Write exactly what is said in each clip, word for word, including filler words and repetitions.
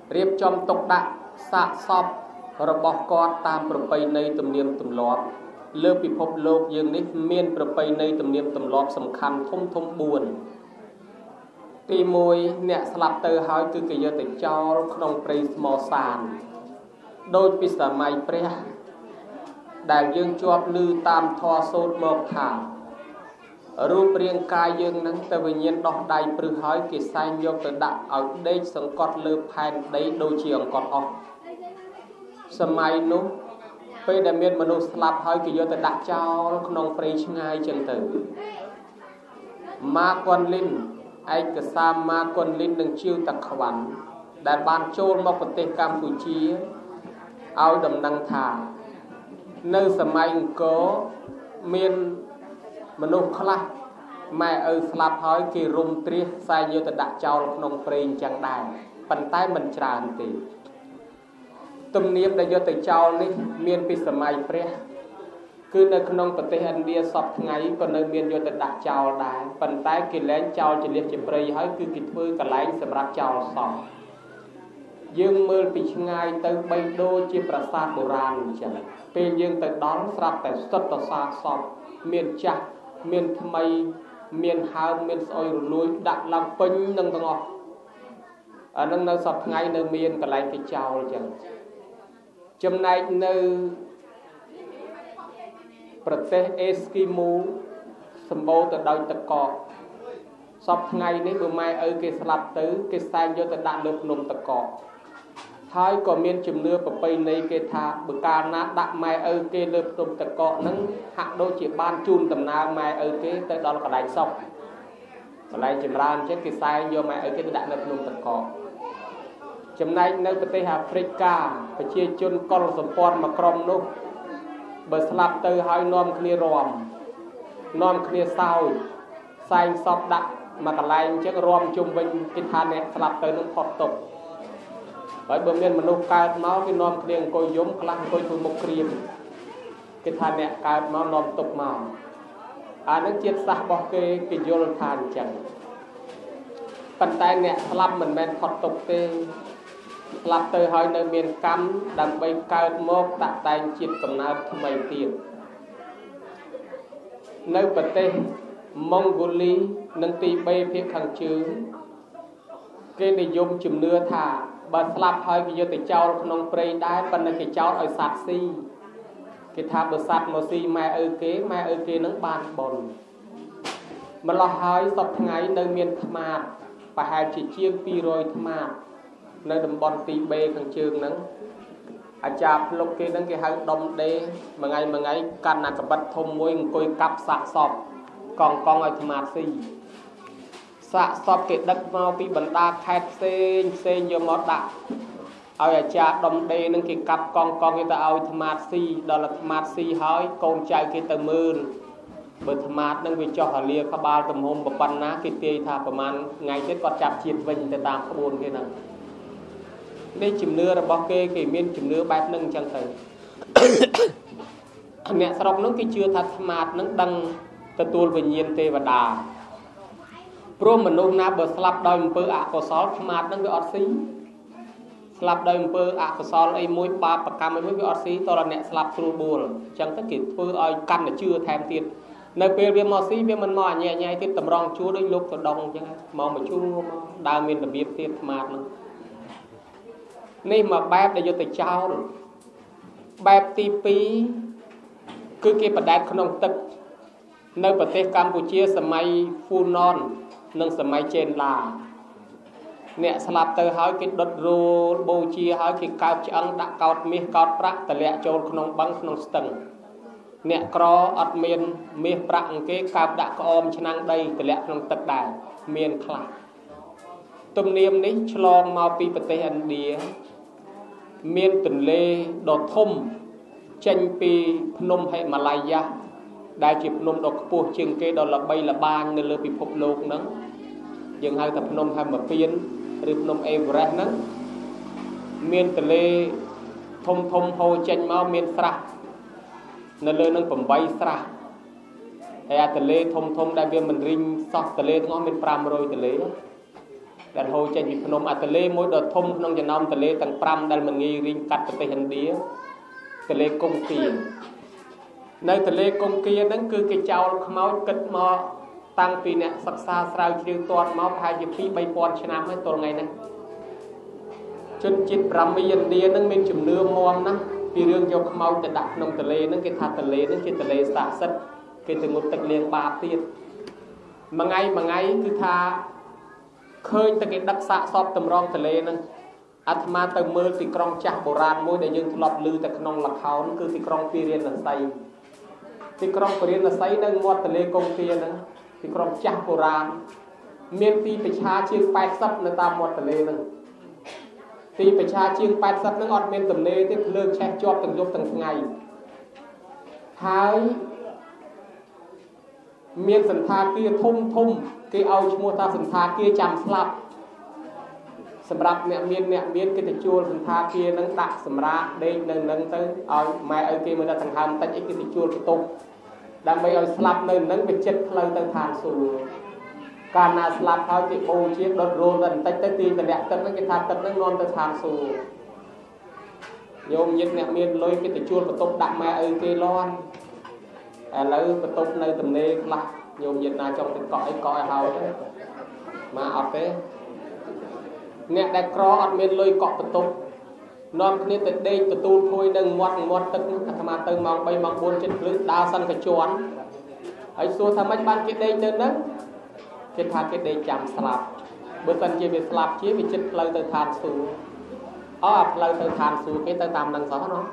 រៀបចំទុកដាក់សាកសពរបស់គាត់តាមប្រពៃណីទំនៀមទម្លាប់លើពិភពលោកយើងនេះមានប្រពៃណីទំនៀមទម្លាប់សំខាន់ធំធំបួនទីមួយអ្នកស្លាប់ទៅហើយគឺគេយកទៅចោលក្នុងព្រៃស្មសានដោយពីសម័យព្រះដែលយើងជាប់ឮតាមធម៌សូត្រមកថារូបរាងកាយយើងនឹងទៅវិញ្ញាណដោះដៃព្រឹសហើយគេសែងយកទៅដាក់ឲ្យដេកសង្កត់លើផែនដីដូចជាអង្កត់អស់សម័យនោះពេលដែលមានមនុស្សស្លាប់ហើយគេយកទៅដាក់ចោលក្នុងព្រៃឆ្ងាយចឹងទៅម៉ាកុនលីនឯកសារម៉ាកុនលីននឹងជាវតាខ្វាន់ដែលបានចូលមកប្រទេសកម្ពុជាឲ្យដំណឹងថានៅសម័យអង្គរមានមនុស្សខ្លះម៉ែឪស្លាប់ហើយគេរុំត្រៀសខ្សែយកទៅដាក់ចោលក្នុងព្រៃអញ្ចឹងដែរប៉ុន្តែមិនច្រើនទេទំនៀមដែលយកទៅចោលនេះមានពីសម័យព្រះគឺនៅក្នុងប្រទេសឥណ្ឌាសពថ្ងៃក៏នៅមានយកទៅដាក់ចោលដែរប៉ុន្តែគេលែងចោលជាលៀសជាព្រៃហើយគឺគេធ្វើកន្លែងសម្រាប់ចោលសពយើងមើលពីឆ្ងាយទៅបីដូចជាប្រាសាទបុរាណអញ្ចឹងពេលយើងទៅដល់ស្រាប់តែសុទ្ធតែសាកសពមានចាស់មានថ្មីមានហើមមានស្អុយរលួយដាក់ឡើងពេញនឹងទាំងអស់អានឹងនៅសពថ្ងៃនៅមានកន្លែងគេចោលអញ្ចឹងចំណែកនៅប្រទេសអេស្គីម៉ូសម្បូរទៅដោយទឹកកកសពថ្ងៃនេះបើម៉ែឪគេស្លាប់ទៅគេសែងយកទៅដាក់លើភ្នំទឹកកកហើយក៏មានជំនឿប្រពៃណីគេថាបើកាលណាដាក់ម៉ែឪគេលើភ្នំទឹកកកហ្នឹងហាក់ដូចជាបានជូនដំណើរម៉ែឪគេទៅដល់កន្លែងសុខកន្លែងចម្រើនចេះគេសែងយកម៉ែឪគេទៅដាក់នៅភ្នំទឹកកកចំណែកនៅប្រទេសអាហ្វ្រិកាប្រជាជនកុលសម្ព័ន្ធមួយក្រុមនោះបើស្លាប់ទៅហើយនាំគ្នារំនាំគ្នាសោយសែងសពដាក់មកកន្លែងអញ្ចឹងរំជុំវិញគេថាអ្នកស្លាប់ទៅនឹងផុតទុក្ខហើយបើមានមនុស្សកើតមកគេនាំគ្នាអង្គុយយំខ្លះអង្គុយធ្វើមុខក្រៀមគេថាអ្នកកើតមកនាំទុក្ខមកអានឹងជាតិសាសន៍របស់គេគេយល់ថាអញ្ចឹងប៉ុន្តែអ្នកស្លាប់មិនមែនផុតទុក្ខទេស្លាប់ទៅហើយនៅមានកម្មដើម្បីកើតមកដាក់តែងជាតិកំណើតថ្មីទៀតនៅប្រទេសម៉ុងហ្គូលីនិងទីបេភាគខាងជើងគេនិយមជំនឿថាបើស្លាប់ហើយគេយកទៅចោលក្នុងព្រៃដែរប៉ុន្តែគេចោលឲ្យសត្វស៊ីគេថាបើសត្វមកស៊ីម៉ែឪគេម៉ែឪគេនឹងបានបុណ្យម្ល៉េះហើយសពថ្ងៃនៅមានថ្មាតប្រហែលជាជាងពីររយថ្មាតនៅតំបន់ទីបេខាងជើងហ្នឹងអាចារ្យភ្លុកគេហ្នឹងគេហៅដុំដេមួយថ្ងៃមួយថ្ងៃកាន់ណាកបិតធំមួយអង្គុយកាប់សាកសពកង់កង់ឲ្យថ្មាតស៊ីសាកសពគេដឹកមកពីបណ្ដាខេត្តផ្សេងផ្សេងយកមកដាក់ឲ្យអាចារ្យដុំដេហ្នឹងគេកាប់កង់កង់គេទៅឲ្យថ្មាតស៊ីដល់ថ្មាតស៊ីហើយកូនចៅគេទៅមើលបើថ្មាតហ្នឹងវាចុះអាលាក្បាលទំហំប៉ុណ្ណាគេទាយថាប្រហែលថ្ងៃទៀតគាត់ចាប់ជាតិវិញទៅតាមក្បួនគេហ្នឹងនេះជំនឿរបស់គេគេមានជំនឿបែបហ្នឹងអញ្ចឹងទៅអ្នកស្រុកហ្នឹងគេជឿថាថ្មាតហ្នឹងដឹងទទួលវិញ្ញាណទេវតាព្រោះមនុស្សណាបើស្លាប់ដោយអំពើអកុសលថ្មាតហ្នឹងវាអត់ស៊ីស្លាប់ដោយអំពើអកុសលអីមួយបាបកម្មអីមួយវាអត់ស៊ីតរអ្នកស្លាប់ស្រួលបួលអញ្ចឹងទៅគេធ្វើឲ្យកាន់តែជឿថែមទៀតនៅពេលវាមកស៊ីវាមិនមកអញ្ញែអញ្ញែទៀតតម្រង់ជួរដូចលោកទៅដងអញ្ចឹងមកមកជួរមកដើរមានរបៀបទៀតថ្មាតហ្នឹងនេះមកបែបដែលយកទៅចោលបែបទីពីរគឺគេបដែតក្នុងទឹកនៅប្រទេសកម្ពុជាសម័យហ្វូណននិងសម័យចេនឡាអ្នកស្លាប់ទៅហើយគេដុតរោលបូជាហើយគេកើបឆ្អឹងដាក់កោតមាសកោតប្រាក់តម្លាក់ចូលក្នុងបឹងក្នុងស្ទឹងអ្នកក្រអត់មានមាសប្រាក់អង្គគេកើបដាក់ក្អមឆ្នាំងដីតម្លាក់ក្នុងទឹកដែរមានខ្លះទំនៀមនេះឆ្លងមកពីប្រទេសឥណ្ឌាមានទន្លេដ៏ធំចេញពីភ្នំហិមាឡាយ៉ាដែលជាភ្នំដ៏ខ្ពស់ជាងគេដ៏ល្បីល្បាញនៅលើពិភពលោកហ្នឹងយើងហៅថាភ្នំហេមពៀនឬភ្នំអេវរ៉េសហ្នឹងមានទន្លេធំធំហូរចេញមកមានស្រះនៅលើនឹងប្រាំបីស្រះហើយអាទន្លេធំធំដែលវាមិនរីងសោះទន្លេទាំងអស់មានប្រាំរយទន្លេដែលហូរចេញពីភ្នំអាទន្លេមួយដ៏ធំក្នុងចំណោមទន្លេទាំងប្រាំដែលមិនងាយរីងកាត់ប្រទេសឥណ្ឌាទន្លេកុងគានៅទន្លេកុងគាហ្នឹងគឺគេចោលខ្មោចគិតមកតាំងពីអ្នកសិក្សាស្រាវជ្រាវទាត់មកប្រហែលជាពីរបីពាន់ឆ្នាំហើយទល់ថ្ងៃហ្នឹងជនជាតិប្រាមីឥណ្ឌាហ្នឹងមានជំនឿមាំណាស់ពីរឿងយកខ្មោចទៅដាក់ក្នុងទន្លេហ្នឹងគេថាទន្លេហ្នឹងជាទន្លេស័ក្តិសិទ្ធិគេទៅងូតទឹកលាងបាបទៀតមួយថ្ងៃមួយថ្ងៃគឺថាឃើញតែគេដឹកសាកសពតម្រងទន្លេហ្នឹងអាត្មាទៅមើលទីក្រុងចាស់បុរាណមួយដែលយើងធ្លាប់ឮតែក្នុងល្ខោនគឺទីក្រុងពារាណសីទីក្រុងពារាណសីនៅមាត់ទន្លេកុងគាហ្នឹងទីក្រុងចាស់បុរាណមានទីប្រឆាជាងแปดสิบនៅតាមមាត់ទន្លេហ្នឹងទីប្រឆាជាងแปดสิบហ្នឹងអត់មានទន្លេទេភ្លើងឆេះជាប់ទាំងយប់ទាំងថ្ងៃហើយមានសន្តាគារធំធំគេឲ្យឈ្មោះថាសន្តាគារចាំស្លាប់សម្រាប់អ្នកមានអ្នកមានគេទៅជួលសន្តាគារហ្នឹងដាក់សម្រាប់ដេកនៅនឹងទៅឲ្យម៉ែឲ្យគេមើលថាដង្ហើមតិចអីគេទៅជួលបន្ទប់ដើម្បីឲ្យស្លាប់នៅនឹងវាចិត្តផ្លូវទៅឋានសួគ៌កាលណាស្លាប់ហើយគេបូជាដុតរោលបន្តិចទៅទីតម្លាក់ទឹកហ្នឹងគេថាទឹកហ្នឹងនាំទៅឋានសួគ៌ញោមញាតិអ្នកមានលុយគេទៅជួលបន្ទប់ដាក់ម៉ែឲ្យគេលន់ឥឡូវបន្ទប់នៅទំនេរខ្លះញោមញាតិណាចង់ទៅកក់អីកក់ឲ្យហើយទៅមកអត់ទេអ្នកដែលក្រអត់មានលុយកក់បន្ទប់នាំគ្នាទៅដេកទទួលភួយនៅមាត់មាត់ទឹកអាត្មាទៅម៉ោងបីម៉ោងបួនចិត្តព្រឹកដើរសិនកញ្ជន់ហើយសួរថាម៉េចបានគេដេកនៅហ្នឹងគេថាគេដេកចាំស្លាប់បើមិនជាវាស្លាប់ជាវាចិត្តផ្លូវទៅឋានសួគ៌អោផ្លូវទៅឋានសួគ៌គេទៅតាមនឹងសោះណា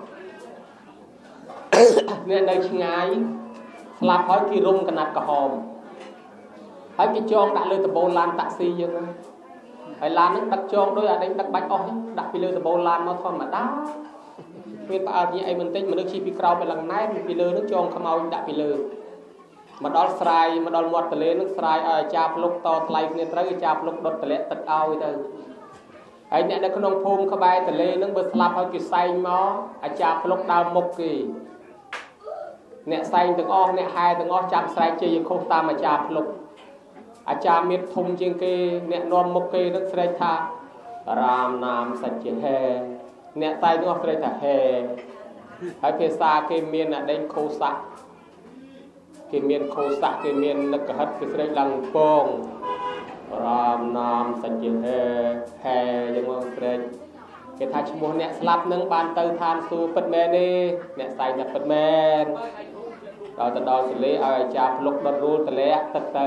អ្នកនៅឆ្ងាយស្លាប់ហើយគេរុំកណាត់ក្រហមហើយគេចងដាក់លើដបូលឡានតាក់ស៊ីយើងហ្នឹងហើយឡានហ្នឹងដឹកចងដោយអានេះដឹកបាច់អស់ដាក់ពីលើដបូលឡានមកធម្មតាមានផ្អើលញីអីបន្តិចមនុស្សជិះពីក្រោមទៅឡើងណែពីលើហ្នឹងចងខ្មោចដាក់ពីលើមកដល់ស្រ័យមកដល់មាត់ទន្លេហ្នឹងស្រ័យឲ្យអាចារ្យភ្លុកតថ្លៃគ្នាត្រូវអាចារ្យភ្លុកដុតតម្លាក់ទឹកឲ្យទៅហើយអ្នកនៅក្នុងភូមិក្បែរទន្លេហ្នឹងបើស្លាប់ហើយគេសែងមកអាចារ្យភ្លុកដើរមុខគេអ្នកសែងទាំងអស់អ្នកហែទាំងអស់ចាំស្រែកជ័យខុសតាមអាចារ្យភ្លុកអាចារ្យមានធំជាងគេអ្នកនាំមុខគេនឹងស្រែកថារាមនាមសច្ចហេអ្នកតែទាំងអស់ស្រែកថាហេហើយភាសាគេមានអាដេញខោស័កគេមានខោស័កគេមាននឹកកហិតគេស្រែកឡើងពងរាមនាមសច្ចហេហេយ៉ាងមកស្រែកគេថាឈ្មោះអ្នកស្លាប់នឹងបានទៅឋានសួគ៌ពិតមែនទេអ្នកតែថាពិតមែនដល់ទៅដល់ទន្លេឲ្យអាចារ្យភ្លុកដុតរូលទម្លាក់ទឹកទៅ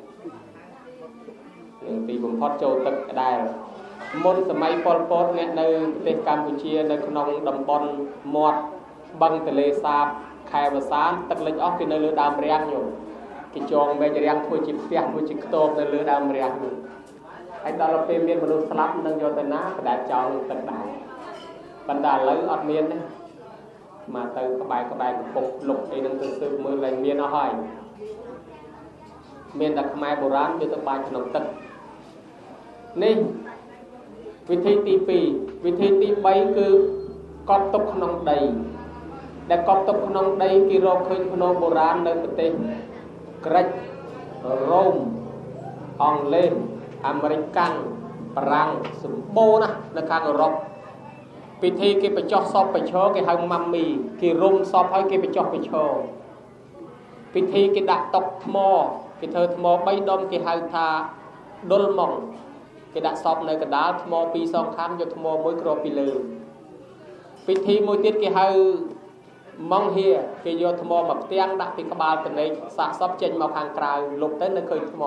នឹងទីបំផុតចូលទឹកក្តែលមុនសម័យប៉ុលពតអ្នកនៅប្រទេសកម្ពុជានៅក្នុងតំបន់មាត់បឹងទន្លេសាបខេត្តវសានទឹកលិចអស់គេនៅលើដើមរាំងញោមគេចងវែងរាំងធ្វើជាផ្ទះធ្វើជាខ្ទមនៅលើដើមរាំងនោះហើយដល់ពេលមានមនុស្សស្លាប់នឹងយកទៅណាបដាចោលទឹកដែរប៉ុន្តែឥឡូវអត់មានទេមកទៅក្បែរក្បែរកំពុកលុកអីនឹងទៅស៊ើបមើលឡើងមានអស់ហើយមានតែខ្មែរបុរាណវាទៅបាញ់ក្នុងទឹកនេះវិធីទីពីរវិធីទីបីគឺកប់ទុកក្នុងដីដែលកប់ទុកក្នុងដីគេរកឃើញភ្នំបុរាណនៅប្រទេសក្រិចរ៉ូមអង់គ្លេសអាមេរិកកាំងបារាំងសម្បូរណាស់នៅខាងអឺរ៉ុបពិធីគេបញ្ចុះសពបញ្ឈរគេហៅម៉ាំមីគេរុំសពហើយគេបញ្ចុះបញ្ឈរពិធីគេដាក់តុកថ្មគេធ្វើថ្មបីដុំគេហៅថាដុលម៉ុងគេដាក់សពនៅកណ្ដាលថ្មពីរសងខាងយកថ្មមួយគ្របពីលើពិធីមួយទៀតគេហៅម៉ុងហៀគេយកថ្មមកផ្ទាំងដាក់ពីក្បាលកណេកសាកសពចេញមកខាងក្រៅលុបទៅនៅឃើញថ្ម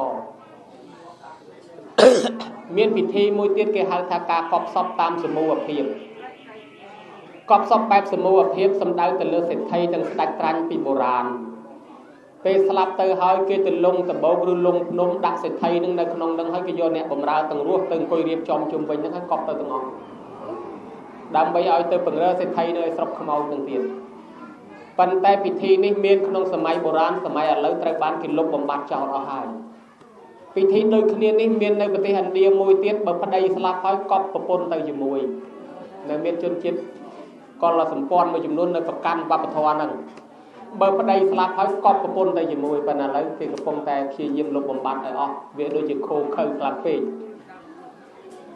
មានពិធីមួយទៀតគេហៅថាការកប់សពតាមសមូហភាពកប់សពបែបសមូហភាពសំដៅទៅលើសេដ្ឋីទាំងស្ដេចត្រាញ់ពីបុរាណពេលស្លាប់ទៅហើយគេទៅលងដបោកឬលងភ្នំដាក់សេដ្ឋីនឹងនៅក្នុងនឹងហើយគេយកអ្នកបម្រើទាំងរស់ទៅអង្គុយរៀបចំជុំវិញហ្នឹងហើយកប់ទៅទាំងអស់ដើម្បីឲ្យទៅបង្រើសេដ្ឋីនៅស្រុកខ្មៅនឹងទៀតប៉ុន្តែពិធីនេះមានក្នុងសម័យបុរាណសម័យឥឡូវត្រូវបានគេលុបបំបាត់ចោលអស់ហើយពិធីដូចគ្នានេះមាននៅប្រទេសឥណ្ឌាមួយទៀតបើប្តីស្លាប់ហើយកប់ប្រពន្ធទៅជាមួយនៅមានជនជាតិកុលសម្ព័ន្ធមួយចំនួននៅប្រកាន់វប្បធម៌ហ្នឹងបើប្តីស្លាប់ហើយកប់ប្រពន្ធទៅជាមួយប៉ុន្តែឥឡូវគេកំពុងតែព្យាយាមលុបបំបាត់ឲ្យអស់វាដូចជាខូខើខ្លាំងពេក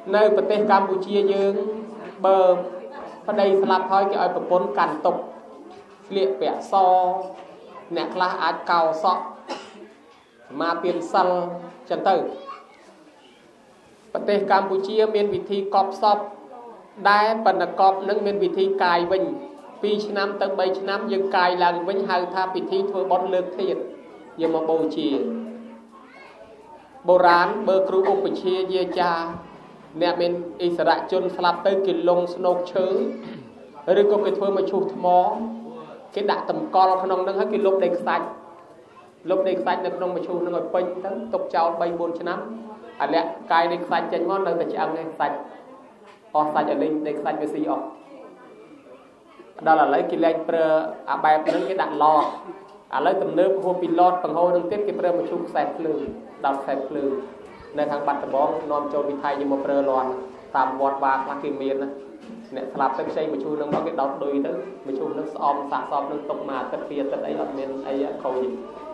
nơiประเทศกัมพูชีយើងបើប្តីស្លាប់ហើយគេឲ្យប្រពន្ធកាន់ទុកស្លៀកពាក់សអ្នកខ្លះអាចកោសក់មកពៀនសិលចឹងទៅប្រទេសកម្ពុជាមានវិធីកប់សពដែលបណ្ឌកប់នឹងមានវិធីកាយវិញពីរឆ្នាំទៅបីឆ្នាំយើងកាយឡើងវិញហៅថាពិធីធ្វើបុណ្យលើកធាតុយកមកបូជាបុរាណបើគ្រូឧបជាយាចាអ្នកមានអិសរជនស្លាប់ទៅគេលងស្នោកឈើឬក៏គេធ្វើមកឈូសថ្មគេដាក់តម្កល់ក្នុងនឹងហើយគេលុបដីខ្សាច់លុបដីខ្សាច់នៅក្នុងមឈូសនឹងឲ្យពេញទៅទុកចោលបីបួនឆ្នាំអាលាក់កាយដីខ្សាច់ចេញមកនៅតែឆ្អឹងឯខ្សាច់អស់សាច់ឲ្យលេងដីខ្សាច់វាស៊ីអស់ដល់ឥឡូវគេលែងប្រើអាបែបហ្នឹងគេដាក់ឡតឥឡូវទំនើបហួសពីឡតបង្ហូរនឹងទៀតគេប្រើមឈូសខ្សែភ្លើងដល់ខ្សែភ្លើងនៅខាងបាត់ដំបងនាំចូលវិថីយកមកប្រើលាន់តាមវត្តបាខ្លះគេមានណាអ្នកស្លាប់ទៅផ្សេងមឈូសនឹងមកគេដោតដុយទៅមឈូសនឹងស្អមសាក់សពនឹងຕົកមកអាទិត្យពីអាទិត្យអីអត់មានអីខូច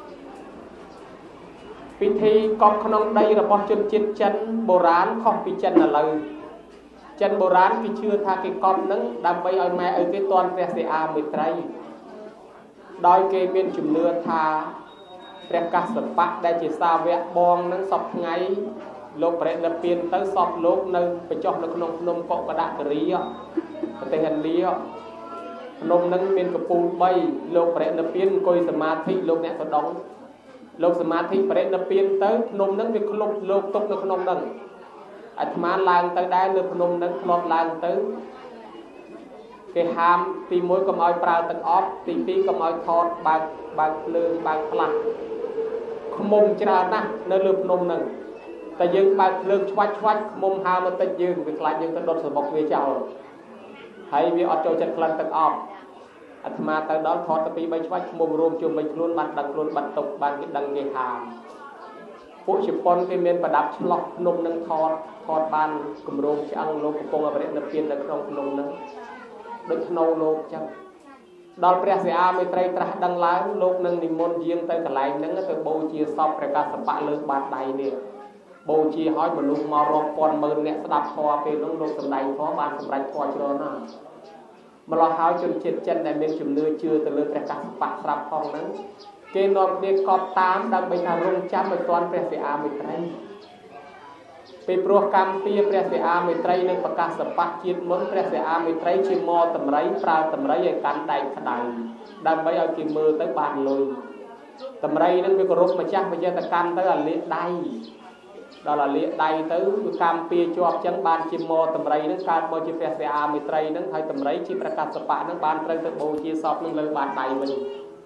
ពិធីកប់ក្នុងដីរបស់ជនជាតិចិនបុរាណខុសពីចិនឥឡូវចិនបុរាណគេជឿថាគេកប់នឹងដើម្បីឲ្យម៉ែឪគេតន់ព្រះសិអាមេត្រីដោយគេមានជំនឿថាព្រះកស្សបៈដែលជាសាវកបងនឹងសពថ្ងៃលោកបរិនិព្វានទៅសពលោកនៅបញ្ចុះនៅក្នុងភ្នំកុកដករីប្រទេសឥណ្ឌាភ្នំនឹងមានកំពូលបីលោកបរិនិព្វានអង្គុយសមាធិលោកអ្នកសដងលោកសមាធិបរិនិព្វានទៅភ្នំនឹងវាក្លុបលោកទុកនៅក្នុងនឹងអាត្មាឡើងទៅដែរលើភ្នំនឹងធ្លាប់ឡើងទៅគេហាមទីមួយកុំឲ្យប្រើទឹកអប់ទីពីរកុំឲ្យថតបើកបើកភ្លើងបើកផ្លាស់ខ្មុំច្រើនណាស់នៅលើភ្នំនឹងតែយើងបើកភ្លើងឆ្វាច់ឆ្វាច់ខ្មុំហើមកតិចយើងវាខ្លាចយើងទៅដុតសបុកវាចោលហើយវាអត់ចូលចិត្តក្លិនទឹកអប់អាត្មាទៅដល់ថតទៅពីរបីឆ្វាច់ខ្មុំរួមជុំវិញខ្លួនបានដឹងខ្លួនបាត់ទុកបានគេដឹងគេហាមពួកជប៉ុនគេមានប្រដាប់ឆ្លោះភ្នំនឹងថតថតបានគម្រោងឆ្អឹងលោកកំពុងអរិយនិព្វាននៅក្នុងភ្នំនឹងដូចធ្នូលោកចឹងដល់ព្រះសិអាមេត្រីត្រាស់ដឹងឡើងលោកនឹងនិមន្តយាងទៅកន្លែងហ្នឹងទៅបូជាសពព្រះកស្សបៈលើបាតដៃនេះបូជាឲ្យមនុស្សមករាប់ពាន់ម៉ឺនអ្នកស្ដាប់ធម៌ពេលនោះលោកសម្ដែងធម៌បានសម្រេចធម៌ច្រើនណាស់ម្ល៉េះហើយជនជាតិចិនដែលមានជំនឿជឿទៅលើព្រះកស្សបៈស្រាប់ផងហ្នឹងគេនាំគ្នាកប់តាមដើម្បីថារងចាំឲ្យទាន់ព្រះសិអាមេត្រីពីព្រោះកម្មពីព្រះសិអាមេត្រីនិងប្រកាសបៈជាតិមុនព្រះសិអាមេត្រីជាមតម្រៃប្រើតម្រៃឲ្យកាន់ដែកក្តៅដើម្បីឲ្យគេមើលទៅបានលុយតម្រៃនឹងវាគោរពម្ចាស់វិញ្ញាតកម្មទៅអាលាកដៃដល់អាលាកដៃទៅវាកម្មពីជាប់ចឹងបានជាមតម្រៃនឹងកើតមកជាព្រះសិអាមេត្រីនឹងហើយតម្រៃជាប្រកាសបៈនឹងបានត្រូវទៅបូជាសពនឹងលើបាតដៃវិញ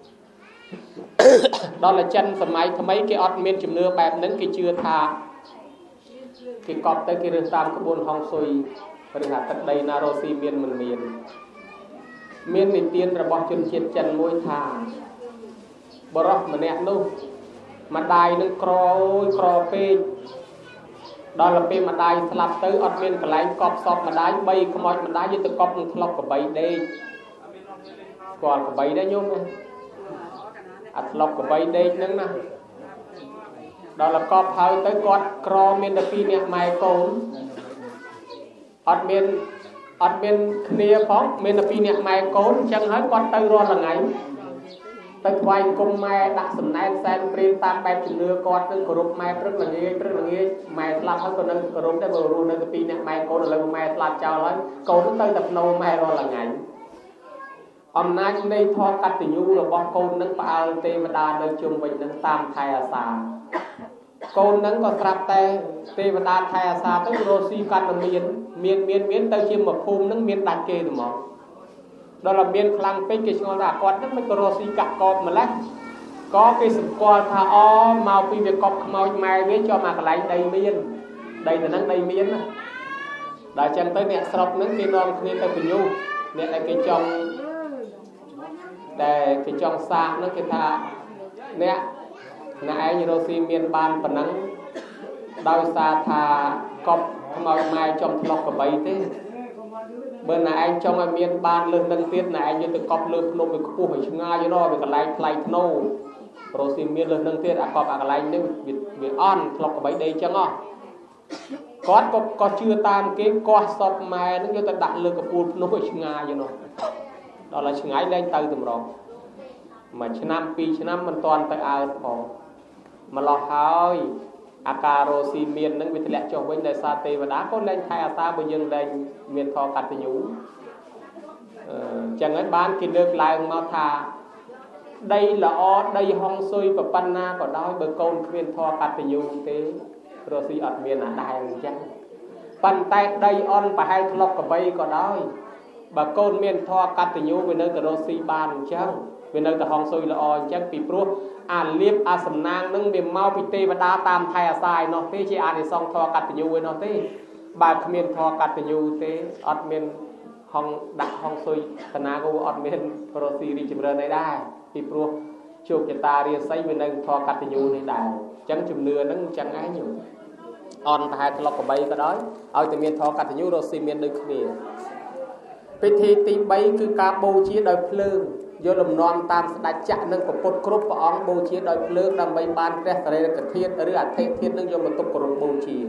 ដល់ចិនសម័យថ្មីគេអត់មានជំនឿបែបហ្នឹងគេជឿថាគេកប់ទៅគេរើសតាមក្បួនហងស៊ុយឬថាទឹកដីណារ៉ូស៊ីមានមិនមានមាននិទានរបស់ជនជាតិចិនមួយថាបរិសម្នាក់នោះម្ដាយនឹងក្រអូយក្រពេកដល់ពេលម្ដាយស្លាប់ទៅអត់មានកន្លែងកប់សពម្ដាយបីខ្មោចម្ដាយយកទៅកប់នឹងធ្លុកកបីដេកស្គាល់កបីដែរញោមណាអាធ្លុកកបីដេកហ្នឹងណាដល់កប់ហើយទៅគាត់ក្រមានតែពីរនាក់ម៉ែកូនអត់មានអត់មានគ្នាផងមានតែពីរនាក់ម៉ែកូនអញ្ចឹងហើយគាត់ទៅរាល់ថ្ងៃទៅថ្វាយគុំម៉ែដាក់សំណែនសែនព្រានតាមបែបជំនឿគាត់នឹងគោរពម៉ែព្រឹកល្ងាចព្រឹកល្ងាចម៉ែស្លាប់ហើយក៏នៅគោរពដែរបើរស់នៅតែពីរនាក់ម៉ែកូនឥឡូវម៉ែស្លាប់ចោលហើយកូនទៅតែភ្នូម៉ែរាល់ថ្ងៃអំណាចនៃធម៌កតញ្ញូរបស់កូននឹងផ្អើលទេវតានៅជុំវិញនឹងតាមថែអាសាកូននឹងក៏ប្រាប់តែទេវតាថែអាសាទៅរស់ស៊ីកាន់តែមានមានមានមានទៅជាមួយភូមិនឹងមានដាច់គេទៅមកដល់តែមានខ្លាំងពេកគេឆ្ងល់ថាគាត់នឹងមិនក៏រស់ស៊ីកាក់កបម្លេះក៏គេសម្គាល់ថាអូមកពីវាកប់ខ្មោចម៉ែវាជាប់មកកន្លែងដីមានដីទៅនឹងដីមានណាដល់ចឹងទៅអ្នកស្រុកនឹងគេនាំគ្នាទៅបញ្ញុអ្នកដែលគេចង់ដែលគេចង់សាកនឹងគេថាអ្នកអ្នកឯងរស់ស៊ីមានបានប៉ុណ្ណឹងដោយសារថាកប់ខ្មោចម៉ែចំធ្លុកកបីទេបើអ្នកឯងចង់ឲ្យមានបានលើសនឹងទៀតអ្នកឯងយកទៅកប់លើភ្នំវាខ្ពស់ឲ្យឆ្ងាយណោះវាកន្លែងថ្លៃធ្នូរស់ស៊ីមានលើសនឹងទៀតអាកប់អាកន្លែងនេះវាវាអន់ធ្លុកកបីដេកចឹងហ៎គាត់ក៏ក៏ជឿតាមគេគាស់សពម៉ែនឹងយកទៅដាក់លើកពូលភ្នោះឲ្យឆ្ងាយយនោះដល់ហើយឆ្ងាយលែងទៅតម្រងមួយឆ្នាំពីរឆ្នាំមិនតាន់ទៅអើតផងម្លោះហើយអាការរស៊ីមាននឹងវាធ្លាក់ចុះវិញដោយសារទេវតាក៏លែងថែអាសាបើយើងលែងមានធកតញ្ញូអញ្ចឹងហើយបានគេលើកឡើងមកថាដីល្អដីហុងស៊ុយប៉ុណ្ណាក៏ដោយបើកូនគ្មានធកតញ្ញូទេរស៊ីអត់មានអាដែរអញ្ចឹងប៉ុន្តែដីអន់ប្រហែលធ្លុកកបីក៏ដោយបើកូនមានធកតញ្ញូវានៅតែរស៊ីបានអញ្ចឹងវានៅតែហុងស៊ុយល្អអញ្ចឹងពីព្រោះអាលៀបអាសំណាងនឹងវាមកពីទេវតាតាមថែអាសាយនោះទេជាអានិសង្ឃធកតញ្ញូឯនោះទេបើគ្មានធកតញ្ញូទេអត់មានហុងដាក់ហុងស៊ុយតាណាក៏អត់មានរស៊ីរីចម្រើនអីដែរពីព្រោះជោគជតារាសីវានៅធកតញ្ញូនេះដែរអញ្ចឹងជំនឿហ្នឹងអញ្ចឹងឯងអន់ប្រហែលធ្លុកកបីក៏ដោយឲ្យតែមានធកតញ្ញូរស៊ីមានដូចគ្នាពិធីទីបីគឺការបូជាដោយភ្លើងយកលំនាំតាមស្ដេចចក្រនិងប្រពុតគ្រប់ព្រះអង្គបូជាដោយភ្លើងដើម្បីបានព្រះសរីរកធាតុឬអធិធាតុនឹងយកមកទុកគោរពបូជា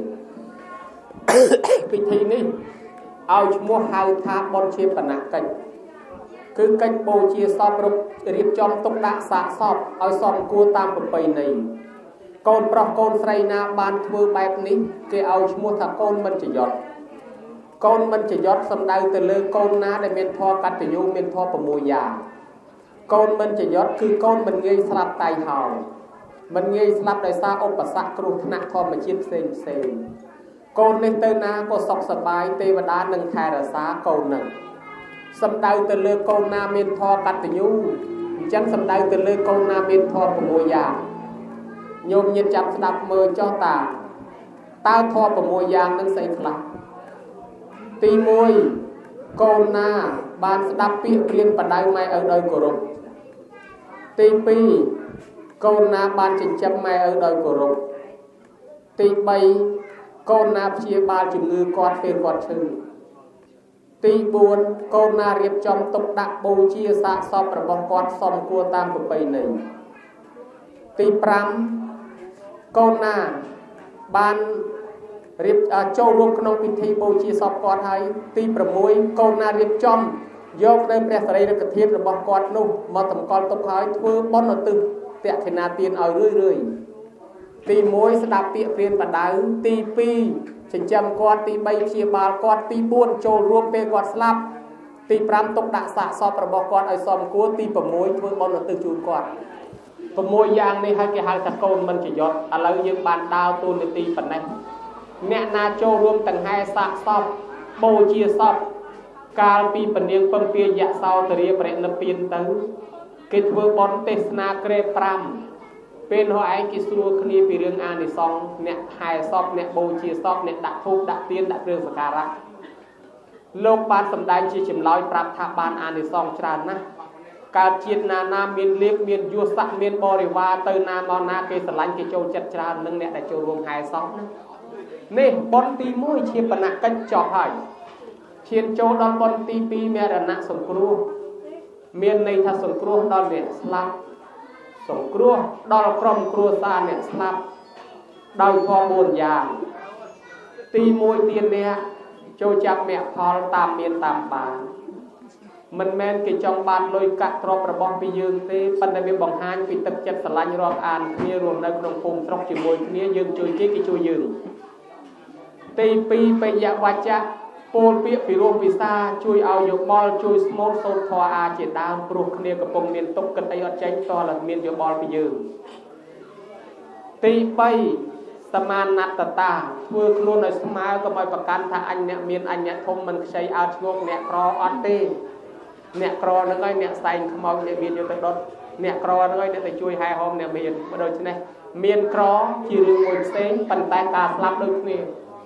ពិធីនេះឲ្យឈ្មោះហៅថាបុណ្យជាបណកិច្ចគឺកិច្ចបូជាសពរូបរៀបចំទុកដាក់សាកសពឲ្យសមគួរតាមប្រពៃណីកូនប្រុសកូនស្រីណាបានធ្វើបែបនេះគេឲ្យឈ្មោះថាកូនមិនចយត់កូនមិនចយត់សំដៅទៅលើកូនណាដែលមានធម៌កតញ្ញូមានធម៌៦យ៉ាងកូនមិនចយត់គឺកូនមិនងាយស្លាប់តៃហើយមិនងាយស្លាប់ដោយសារឧបសគ្គគ្រោះថ្នាក់ធម្មជាតិផ្សេងផ្សេងកូននេះទៅណាក៏សុខសប្បាយទេវតានឹងថែរក្សាកូននឹងសំដៅទៅលើកូនណាមានធម៌កតញ្ញូអញ្ចឹងសំដៅទៅលើកូនណាមានធម៌៦យ៉ាងញោមញាតិចាំស្ដាប់មើលចុះតាតើធម៌៦យ៉ាងនឹងស្អីខ្លះទីមួយកូនណាបានស្ដាប់ពាក្យព្រានបដៅម៉ែឪដោយគោរពទីពីរកូនណាបានចិញ្ចឹមម៉ែឪដោយគោរពទីបីកូនណាព្យាបាលជំងឺគាត់ពេលគាត់ឈឺទីបួនកូនណារៀបចំទុកដាក់បូជាសាកសពរបស់គាត់សមគួរតាមប្រពៃណីទីប្រាំកូនណាបានរៀបចូលរួមក្នុងពិធីបូជាសពគាត់ហើយទីប្រាំមួយកូនណារៀបចំយកនៅព្រះសរីរកធាតុរបស់គាត់នោះមកតម្កល់ទុកហើយធ្វើបុណ្យឧទ្ទិសតេខិណាទានឲ្យរឿយរឿយទីមួយស្ដាប់ពាក្យព្រានបដៅទីពីរចិញ្ចឹមគាត់ទីបីព្យាបាលគាត់ទីបួនចូលរួមពេលគាត់ស្លាប់ទីប្រាំទុកដាក់សាកសពរបស់គាត់ឲ្យសមគួរទី៦ធ្វើបុណ្យឧទ្ទិសជូនគាត់៦យ៉ាងនេះហើយគេហៅថាកូនមិនចយត់ឥឡូវយើងបានដើរទូនាទីប៉ុណ្ណេះអ្នកណាចូលរួមទាំងហែសាកសពបូជាសពកាលពីពនាងពំពាយៈសោតរាបរិនិព្វានទៅគេធ្វើបុណ្យទេសនាក្រេប្រាំពេលនោះឯងគេស្រួលគ្នាពីរឿងអានិសង្ឃអ្នកហែសពអ្នកបូជាសពអ្នកដាក់ធូបដាក់ទៀនដាក់គ្រឿងសក្ការៈលោកបានសម្ដែងជាចម្លើយប្រាប់ថាបានអានិសង្ឃច្រើនណាស់កើតជាតិណាណាមានលៀបមានយសស័ក្តិមានបរិវារទៅណាមកណាគេស្រឡាញ់គេចូលចិត្តច្រើននឹងអ្នកដែលចូលរួមហែសពណានេះបុណ្យទីមួយជាបណកិច្ចចប់ហើយឈានចូលដល់បុណ្យទីពីរមរណៈសង្គ្រោះមានន័យថាសង្គ្រោះដល់អ្នកស្លាប់សង្គ្រោះដល់ក្រុមគ្រួសារអ្នកស្លាប់ដោយធម៌បួនយ៉ាងទីមួយទៀតអ្នកចូលចាប់មគ្គផលតាមមានតាមបានមិនមែនគេចង់បានលុយកាក់ទ្រព្យរបស់ពីយើងទេប៉ុន្តែវាបង្ហាញពីទឹកចិត្តស្រឡាញ់រាប់អានគ្នារស់នៅក្នុងភូមិស្រុកជាមួយគ្នាយើងជួយគេគេជួយយើងទីពីរពេយវច្ចៈពោលពាក្យពីរោះវិសាជួយឲ្យយោបល់ជួយស្មូតសូត្រធម៌អាជាដើមព្រោះគ្នាកំពុងមានទុកគិតអីអត់ចេញតើមានយោបល់ពីយើងទីបីសមានណត្តតាធ្វើខ្លួនឲ្យស្មើកុំឲ្យប្រកាន់ថាអញអ្នកមានអញអ្នកធំមិនខ្ចីអើឆ្ងោកអ្នកក្រអត់ទេអ្នកក្រនឹងហើយអ្នកសែងខ្មោចអ្នកមានយកទៅដុតអ្នកក្រនឹងហើយអ្នកទៅជួយហែហោមអ្នកមានដូច្នេះមានក្រជារឿងមួយផ្សេងប៉ុន្តែការស្លាប់ដូចគ្នា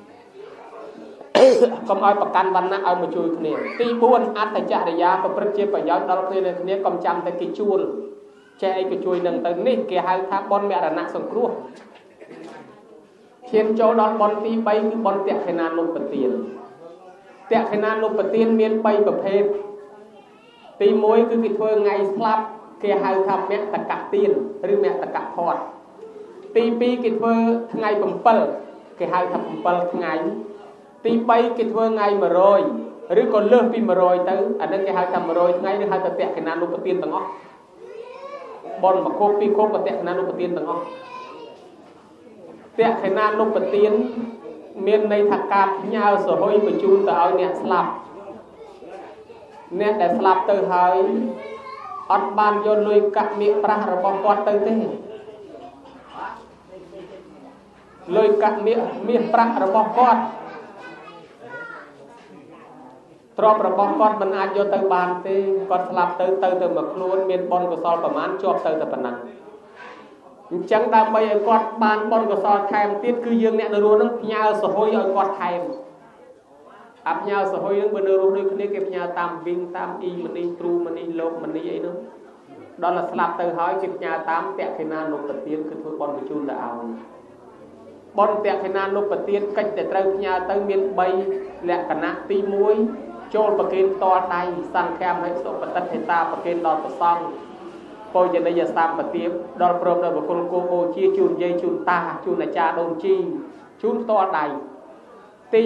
កុំឲ្យប្រកាន់វណ្ណៈឲ្យមកជួយគ្នាទីបួនអត្តចរិយាប្រព្រឹត្តជាប្រយោជន៍ដល់គ្នានឹងគ្នាកុំចាំតែគេជួលចេះអីក៏ជួយនឹងទៅនេះគេហៅថាបុណ្យមរណៈសង្គ្រោះឈានចូលដល់បុណ្យទីបីគឺបុណ្យតក្ខិណានុបទានតក្ខិណានុបទានមានបីប្រភេទទីមួយគឺគេធ្វើថ្ងៃស្លាប់គេហៅថាមគ្គទានឬមគ្គផាត់ទីពីរគេធ្វើថ្ងៃគេហៅថាbảyថ្ងៃទី3គេធ្វើថ្ងៃ100ឬក៏លើសពី100ទៅអានឹងគេហៅថា100ថ្ងៃឬហៅថាតក្កិណានុបទានទាំងអស់បនមកគប់ពីគប់ក៏តក្កិណានុបទានទាំងអស់តក្កិណានុបទានមានន័យថាការផ្ញើសហុយបញ្ជូនទៅឲ្យអ្នកស្លាប់អ្នកដែលស្លាប់ទៅហើយអត់បានយកលុយកាក់មាសប្រាស់របស់គាត់ទៅទេលុយកាក់មាសមាសប្រាក់របស់គាត់ទ្រព្យរបស់គាត់មិនអាចយកទៅបានទេគាត់ស្លាប់ទៅទៅទៅមកខ្លួនមានបុណ្យកុសលប្រមាណជាប់ទៅតែប៉ុណ្ណឹងអញ្ចឹងដើម្បីឲ្យគាត់បានបុណ្យកុសលថែមទៀតគឺយើងអ្នកនៅរស់នឹងផ្ញើសហុយឲ្យគាត់ថែមអាផ្ញើសហុយនឹងបើនៅរស់ដូចគ្នាគេផ្ញើតាមវិញតាមអ៊ីមនីគ្រូមនីលោកមនីអីនោះដល់តែស្លាប់ទៅហើយគេផ្ញើតាមតក្កិណានុបទានគឺធ្វើបុណ្យបញ្ជូនទៅឲ្យបុណ្យតក្កិណានុបទានកិច្ចតែត្រូវផ្ញើទៅមាន3លក្ខណៈទី1ចូលប្រគេនផ្ទាល់ដៃសង្ឃាមហិសុបតិដ្ឋេតាប្រគេនដល់ព្រះសង្ឃបូជនីយសម្បទាដល់ព្រមដល់បុគ្គលគោបូជាជូនយាយជូនតាជូនអាចារ្យដូនជីជូនផ្ទាល់ដៃទី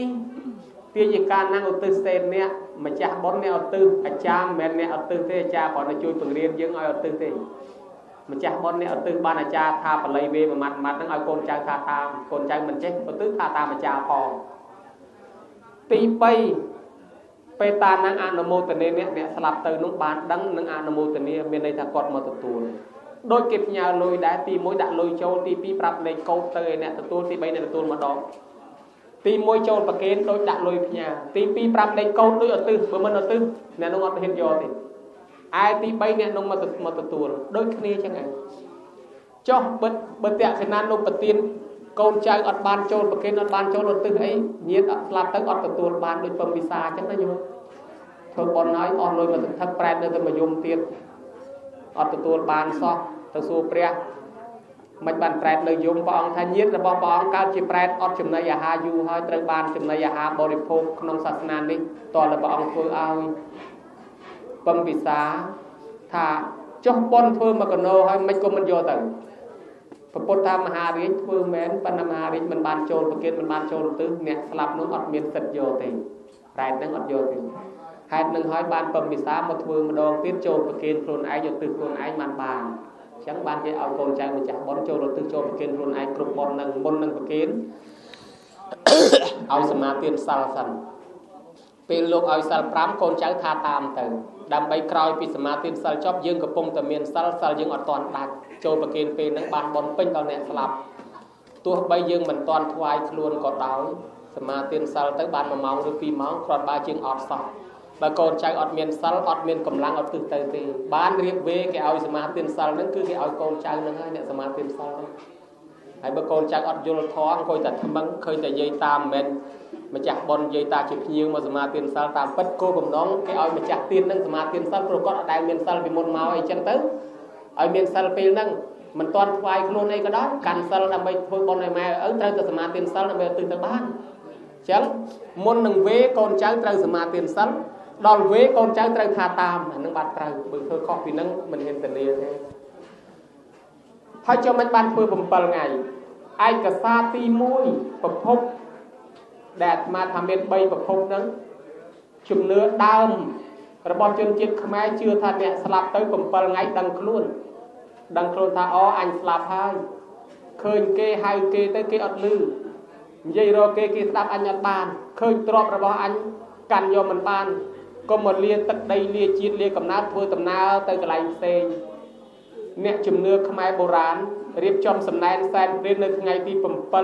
2ទាយការណាំងឧទ្ទិសសេនអ្នកម្ចាស់បុណ្យអ្នកឧទ្ទិសអាចារ្យមិនមែនអ្នកឧទ្ទិសទេអាចារ្យគាត់ទៅជួយបង្រៀនយើងឲ្យឧទ្ទិសទេម្ចាស់បុណ្យអ្នកឧទ្ទិសបានអាចារ្យថាបល័យវេមួយម៉ាត់ម៉ាត់ហ្នឹងឲ្យកូនចៅថាតាមកូនចៅមិនចេះឧទ្ទិសថាតាមអាចារ្យផងទី3បេតានឹងអនុមោទនាអ្នកអ្នកស្លាប់ទៅនោះបានដឹងនឹងអនុមោទនាមានន័យថាគាត់មកទទួលដូចគេផ្ញើលុយដែរទី1ដាក់លុយចូលទី2ប្រាប់លេខកូដទៅឲ្យអ្នកទទួលទី3អ្នកទទួលម្ដងទី1ចូលប្រគេនដូចដាក់លុយផ្ញើទី2ប្រាប់លេខកូដដូចឧទ្ទិសបើមិនឧទ្ទិសអ្នកនោះអត់ហ៊ានយកទេឯទី3អ្នកនោះមកមកទទួលដូចគ្នាចឹងឯងចុះបើបើតក្កិណានុបទានកូនចៅអត់បានចូលប្រគេនអត់បានចូលឧទ្ទិសអីញាតិអត់ស្លាប់ទៅអត់ទទួលបានដូចពំវិសាអញ្ចឹងណាញោមធ្វើបន់ហើយអស់លុយមកទឹកប្រែតនៅទៅមកយំទៀតអត់ទទួលបានសោះទៅសួរព្រះមិនបានប្រែតនៅយំព្រះអង្គថាញាតិរបស់ព្រះអង្គកើតជាប្រែតអត់ចំណីអាហារយូរហើយត្រូវបានចំណីអាហារបរិភោគក្នុងសាសនានេះតើព្រះអង្គធ្វើឲ្យពំវិសាថាចុះបន់ធ្វើមកកណោហើយមិនក៏មិនយកទៅពុទ្ធថាមហារាជធ្វើមែនប៉ុន្តែមហារាជមិនបានចូលប្រគេនមិនបានចូលទៅអ្នកស្លាប់នោះអត់មានសិទ្ធិយកទេប្រែតនឹងអត់យកទេហេតុនឹងហើយបានពំវិសាមកធ្វើម្ដងទៀតចូលប្រគេនខ្លួនឯងយកទៅខ្លួនឯងបានបានអញ្ចឹងបានគេឲ្យកូនចៅម្ចាស់បុណ្យចូលទៅចូលប្រគេនខ្លួនឯងគ្រប់បុណ្យនឹងមុននឹងប្រគេនឲ្យសមាទានសិលសិនពេលលោកឲ្យសិល5កូនចៅថាតាមទៅដើម្បីក្រោយពីសមាទានសិលចប់យើងកំពុងតែមានសិលសិលយើងអត់ទាន់ដាច់ចូលប្រគេនពេលហ្នឹងបានបន់ពេញដល់អ្នកស្លាប់ទោះបីយើងមិនទាន់ថ្វាយខ្លួនក៏ដោយសមាទានសិលទៅបានមួយម៉ោងឬពីរម៉ោងគ្រាន់បើជាងអត់សោះបើកូនចៅអត់មានសិលអត់មានកម្លាំងអត់ទិសទៅទេបានរៀបវេគេឲ្យសមាទានសិលហ្នឹងគឺគេឲ្យកូនចៅហ្នឹងហើយអ្នកសមាទានសិលហ្នឹងហើយបើកូនចៅអត់យល់ធម៌អង្គុយតែថ្មឹងឃើញតែយាយតាមមិនមែនម្ចាស់បុណ្យយាយតាជាភ្ញៀវមកសមាទានសិលតាមពិតគោលបំណងគេឲ្យម្ចាស់ទានហ្នឹងសមាទានសិលព្រោះគាត់អត់ដែលមានសិលពីមុនមកអីចឹងទៅឲ្យមានសិលពេលហ្នឹងមិនទាន់ថ្វាយខ្លួនអីក៏ដោយកាន់សិលដើម្បីធ្វើបុណ្យឲ្យម៉ែឪត្រូវតែសមាទានសិលដើម្បីទិសទៅបានអញ្ចឹងមុននឹងវេកូនចៅត្រូវសមាទានសិលដល់វេកូនចៅត្រូវថាតាមអានឹងបានត្រូវបើធ្វើខុសពីហ្នឹងមិនហ៊ានធានាទេហើយចុះមិនបានធ្វើ7ថ្ងៃឯកសារទី1ប្រភពដែលអាត្មាថាមាន3ប្រភពហ្នឹងជំនឿដើមរបស់ជនជាតិខ្មែរជឿថាអ្នកស្លាប់ទៅ7ថ្ងៃដឹងខ្លួនដឹងខ្លួនថាអូអញស្លាប់ហើយឃើញគេហៅគេទៅគេអត់លឺនិយាយរកគេគេស្ដាប់អញអត់បានឃើញទ្រព្យរបស់អញកាន់យកមិនបានកុំមកលាទឹកដីលាជាតិលាកំណើតធ្វើដំណើរទៅកន្លែងផ្សេងអ្នកជំនឿខ្មែរបុរាណរៀបចំសំណែនសែនព្រេននៅថ្ងៃទី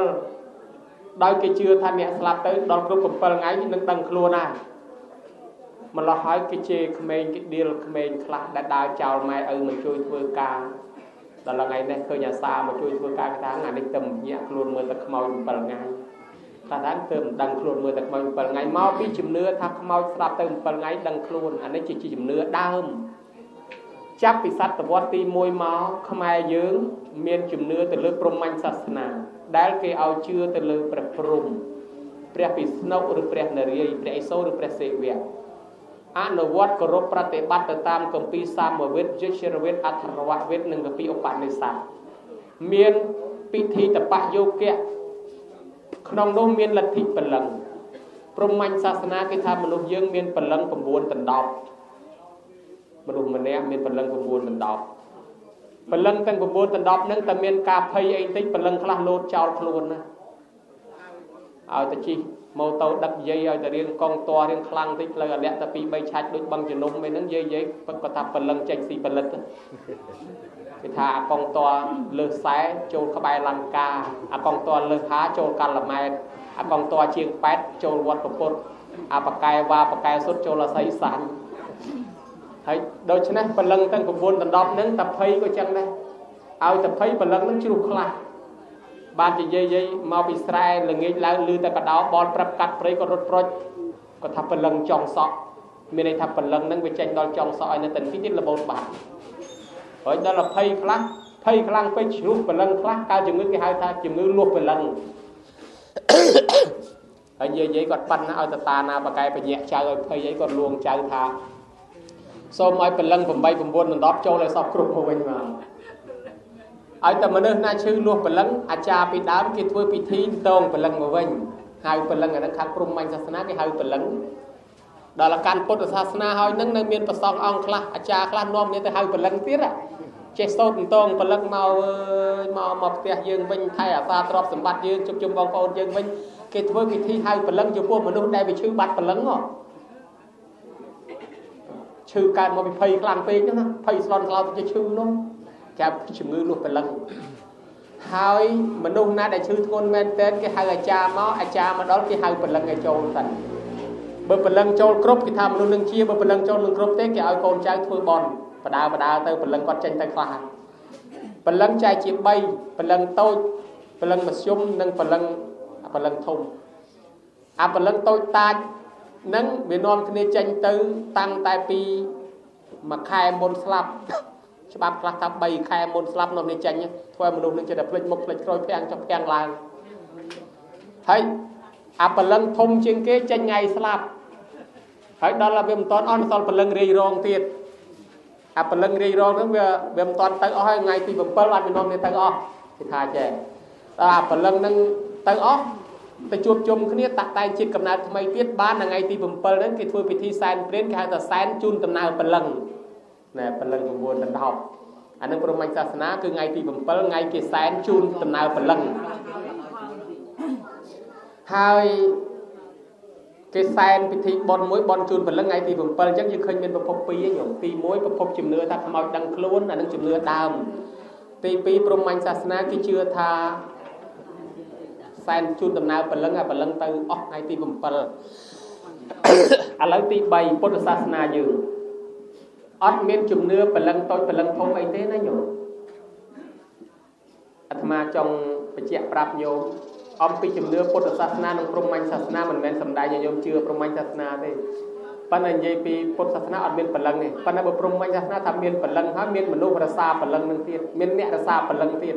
7ដោយគេជឿថាអ្នកស្លាប់ទៅដល់គ្រប់7ថ្ងៃនឹងដឹងខ្លួនហើយម្ល៉េះហើយគេជេរក្មេងគេដៀលក្មេងខ្លះដែលដើរចោលម៉ែឪមិនជួយធ្វើការដល់ថ្ងៃនេះឃើញអាសាមកជួយធ្វើការគេថាអានេះទៅញាក់ខ្លួនមើលតែខ្មោច7ថ្ងៃថាថាទៅមិនដឹងខ្លួនមើលតែខ្មោច7ថ្ងៃមកពីជំនឿថាខ្មោចស្លាប់ទៅ7ថ្ងៃដឹងខ្លួនអានេះជាជំនឿដើមចាប់ពីសតវត្សទី1មកខ្មែរយើងមានជំនឿទៅលើព្រហ្មញ្ញសាសនាដែលគេឲ្យជឿទៅលើព្រះព្រហ្មព្រះពិស្ណុឬព្រះនរាយណ៍ព្រះឥសូរឬព្រះសិវៈអនុវត្តគោរពប្រតិបត្តិទៅតាមគម្ពីរសាមវេទយជ្ជរវេទអថរវវេទនិងគម្ពីរឧបនិស្ស័តមានពិធីតបយោគៈក្នុងនោះមានលទ្ធិបលឹងព្រហ្មញ្ញសាសនាគេថាមនុស្សយើងមានបលឹង9ដណ្ដប់មនុស្សម្នាក់មានបលឹង9ដណ្ដប់បលឹងទាំង9ដណ្ដប់ហ្នឹងតែមានការភ័យអីតិចបលឹងខ្លះលោតចោលខ្លួនណាឲ្យតែជិះម៉ូតូដឹកយាយឲ្យតែរៀងកងតរៀងខ្លាំងតិចផ្លូវអាលាក់តែពីរបីឆាច់ដូចបឹងជំនុំហ្នឹងយាយយាយគាត់ថាបលឹងចេញស៊ីផលិតគេថាអាកងតលើសខ្សែចូលក្បែរលង្កាអាកងតលើសហាចូលកាល់ម៉ែតអាកងតជាងប៉ែតចូលវត្តពុទ្ធអាបកែវ៉ាបកែសុទ្ធចូលអាស័យសាញ់ហើយដូច្នេះបលឹងទាំង9ដណ្ដប់ហ្នឹងតែភ័យក៏ចឹងដែរឲ្យតែភ័យបលឹងហ្នឹងជ្រុះខ្លះបានជាយាយយាយមកពីស្រែល្ងាចឡើងលឺតែកដោបលប្រាប់កាត់ព្រៃក៏រត់ប្រុចគាត់ថាបលឹងចង់សក់មានន័យថាបលឹងហ្នឹងវាចេញដល់ចង់សក់ឲ្យនៅតែទីទៀតរបូតបាត់ហើយដល់ភ័យខ្លះភ័យខ្លាំងពេកជ្រុះបលឹងខ្លះកើតជំងឺគេហៅថាជំងឺលួសបលឹងហើយយាយយាយគាត់ប៉ាន់ណាឲ្យតតាណាបកែបញ្ញាក់ចៅឲ្យភ័យអីគាត់លួងចៅថាសូមឲ្យបលឹង8 9ដណ្ដប់ចូលឲ្យសពគ្រប់មកវិញមកឲ្យតែមនុស្សណាឈឺលួសបលឹងអាចារ្យពីដើមគេធ្វើពិធីតងបលឹងមកវិញហៅបលឹងអាហ្នឹងខាងព្រហ្មញ្ញសាសនាគេហៅបលឹងដល់កាន់ពុទ្ធសាសនាហើយនឹងនៅមានប្រសងអង្គខ្លះអាចារ្យខ្លះនាំគ្នាទៅហៅបលឹងទៀតចេះសូត្រតងបលឹងមកអើយមកមកផ្ទះយើងវិញថែអាសាទ្រព្យសម្បត្តិយើងជុំជុំបងប្អូនយើងវិញគេធ្វើពិធីហៅបលឹងចំពោះមនុស្សដែលវាឈឺបាត់បលឹងហ៎ឈឺកើតមកពីភ័យខ្លាំងពេកហ្នឹងណាភ័យស្លន់ស្លោទៅឈឺនោះគេជំងឺលួសបលឹងហើយមនុស្សណាដែលឈឺធ្ងន់មែនទែនគេហៅអាចារ្យមកអាចារ្យមកដល់គេហៅបលឹងឲ្យចូលសិនបើបលឹងចូលគ្រប់គេថាមនុស្សនឹងជាបើបលឹងចូលនឹងគ្រប់ទេគេឲ្យកូនចៅធ្វើបន់បដាបដាទៅបលឹងគាត់ចេញទៅខ្លះបលឹងចែកជា3បលឹងតូចបលឹងមធ្យមនិងបលឹងបលឹងធំអាបលឹងតូចតាចនឹងវានាំគ្នាចេញទៅតាំងតែពីមួយខែមុនស្លាប់ច្បាប់ខ្លះថា3ខែមុនស្លាប់នាំគ្នាចេញធ្វើឲ្យមនុស្សនឹងចេះតែភ្លេចមុខភ្លេចក្រោយភាំងចុះភាំងឡើងហើយអាបលឹងធំជាងគេចេញថ្ងៃស្លាប់ហើយដល់តែវាមិនតន់អស់សល់បលឹងរាយរងទៀតអាបលឹងរាយរងហ្នឹងវាវាមិនតន់ទៅអស់ហើយថ្ងៃទី7បានវានាំគ្នាទៅអស់គេថាចេះដល់អាបលឹងហ្នឹងទៅអស់ទៅជួបជុំគ្នាតាក់តែងជាតិកំណើតថ្មីទៀតបានថ្ងៃទី7ហ្នឹងគេធ្វើពិធីសែនព្រេនគេហៅថាសែនជូនដំណើរបលឹងណែបលឹង9ដណ្ដប់អានឹងព្រហ្មញ្ញសាសនាគឺថ្ងៃទី7ថ្ងៃគេសែនជូនដំណើរបលឹងហើយគេសែនពិធីបុណ្យមួយបុណ្យជូនបលឹងថ្ងៃទី7អញ្ចឹងយើងឃើញមានប្រភពពីរហ្នឹងទី1ប្រភពជំនឿថាខ្មោចដឹងខ្លួនអានឹងជំនឿដើមទី2ព្រហ្មញ្ញសាសនាគេជឿថាសែនជូនដំណើរបលឹងឲ្យបលឹងទៅអស់ថ្ងៃទី7ឥឡូវទី3ពុទ្ធសាសនាយើងអត់មានជំនឿបលឹងតូចបលឹងធំអីទេណាញោមអាត្មាចង់បញ្ជាក់ប្រាប់ញោមអំពីជំនឿពុទ្ធសាសនានិងព្រហ្មញ្ញសាសនាមិនមែនសំដែងឲ្យញោមជឿព្រហ្មញ្ញសាសនាទេប៉ុន្តែនិយាយពីពុទ្ធសាសនាអត់មានបលឹងទេប៉ុន្តែបើព្រហ្មញ្ញសាសនាថាមានបលឹងហើយមានមនុស្សរសាបលឹងនឹងទៀតមានអ្នករសាបលឹងទៀត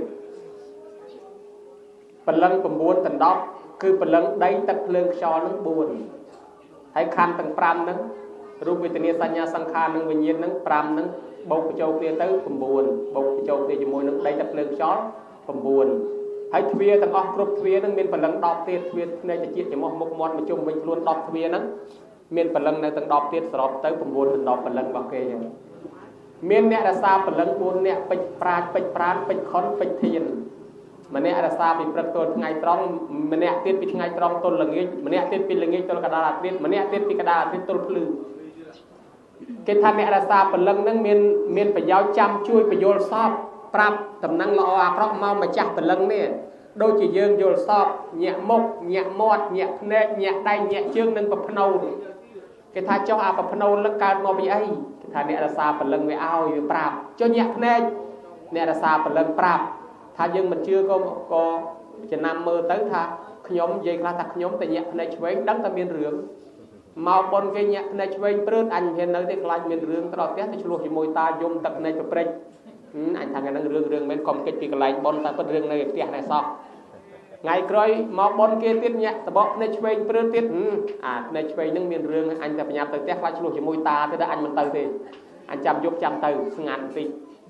បលឹង9ដណ្ដប់គឺបលឹងដីទឹកភ្លើងខ្យល់នឹង4ហើយខណ្ឌទាំង5ហ្នឹងរូបវេទនាសញ្ញាសង្ខារនិងវិញ្ញាណហ្នឹង5ហ្នឹងបូកបញ្ចូលគ្នាទៅ9បូកបញ្ចូលគ្នាជាមួយនឹងដីទឹកភ្លើងខ្យល់9ហើយទ្វារទាំងអស់គ្រប់ទ្វារហ្នឹងមានបលឹង10ទៀតទ្វារភ្នែកតិចច្រមុះមុខមាត់មកជុំវិញខ្លួន10ទ្វារហ្នឹងមានបលឹងនៅទាំង10ទៀតសរុបទៅ9ដណ្ដប់បលឹងរបស់គេចឹងមានអ្នករសាបលឹង4អ្នកពេជ្រប្រាជ្ញពេជ្រប្រានពេជ្រខុនពេជ្រធានម្នាក់រសាពីព្រឹកទល់ថ្ងៃត្រង់ម្នាក់ទៀតពីថ្ងៃត្រង់ទល់ល្ងាចម្នាក់ទៀតពីល្ងាចទល់កណ្ដាលអាទិត្យម្នាក់ទៀតពីកណ្ដាលអាទិត្យទល់ភ្លឺគេថាអ្នករសាបលឹងហ្នឹងមានមានប្រយោជន៍ចាំជួយបញ្យល់សពប្រាប់តំណែងល្អអាក្រក់មកម្ចាស់បលឹងនេះដូចជាយើងយល់សពញាក់មុខញាក់មាត់ញាក់ភ្នែកញាក់ដៃញាក់ជើងនិងប្រភ្នូគេថាចុះអាប្រភ្នូលឹកកើតមកពីអីគេថាអ្នករសាបលឹងវាឲ្យវាប្រាប់ចុះញាក់ភ្នែកអ្នករសាបលឹងប្រាប់ថាយើងមិនជឿក៏ក៏ចំណាំមើលទៅថាខ្ញុំនិយាយខ្លះថាខ្ញុំតែញាក់ភ្នែកឆ្វេងដឹងតែមានរឿងមកប៉ុនគេញាក់ភ្នែកឆ្វេងព្រឺតអញមិនហ៊ាននៅទេខ្លាចមានរឿងត្រង់ផ្ទះទៅឆ្លោះជាមួយតាយំទឹកភ្នែកប្រព្រឹត្តអញថាហ្នឹងរឿងរឿងមិនកុំកិច្ចពីកន្លែងប៉ុនតែពិតរឿងនៅផ្ទះណែសោះថ្ងៃក្រោយមកប៉ុនគេទៀតញាក់តបកភ្នែកឆ្វេងព្រឺតទៀតអាភ្នែកឆ្វេងហ្នឹងមានរឿងអញតែប្រញាប់ទៅផ្ទះខ្លាចឆ្លោះជាមួយតាទេតែអញមិនទៅទេអញចាំយប់ចាំទៅស្ងាត់បន្តិច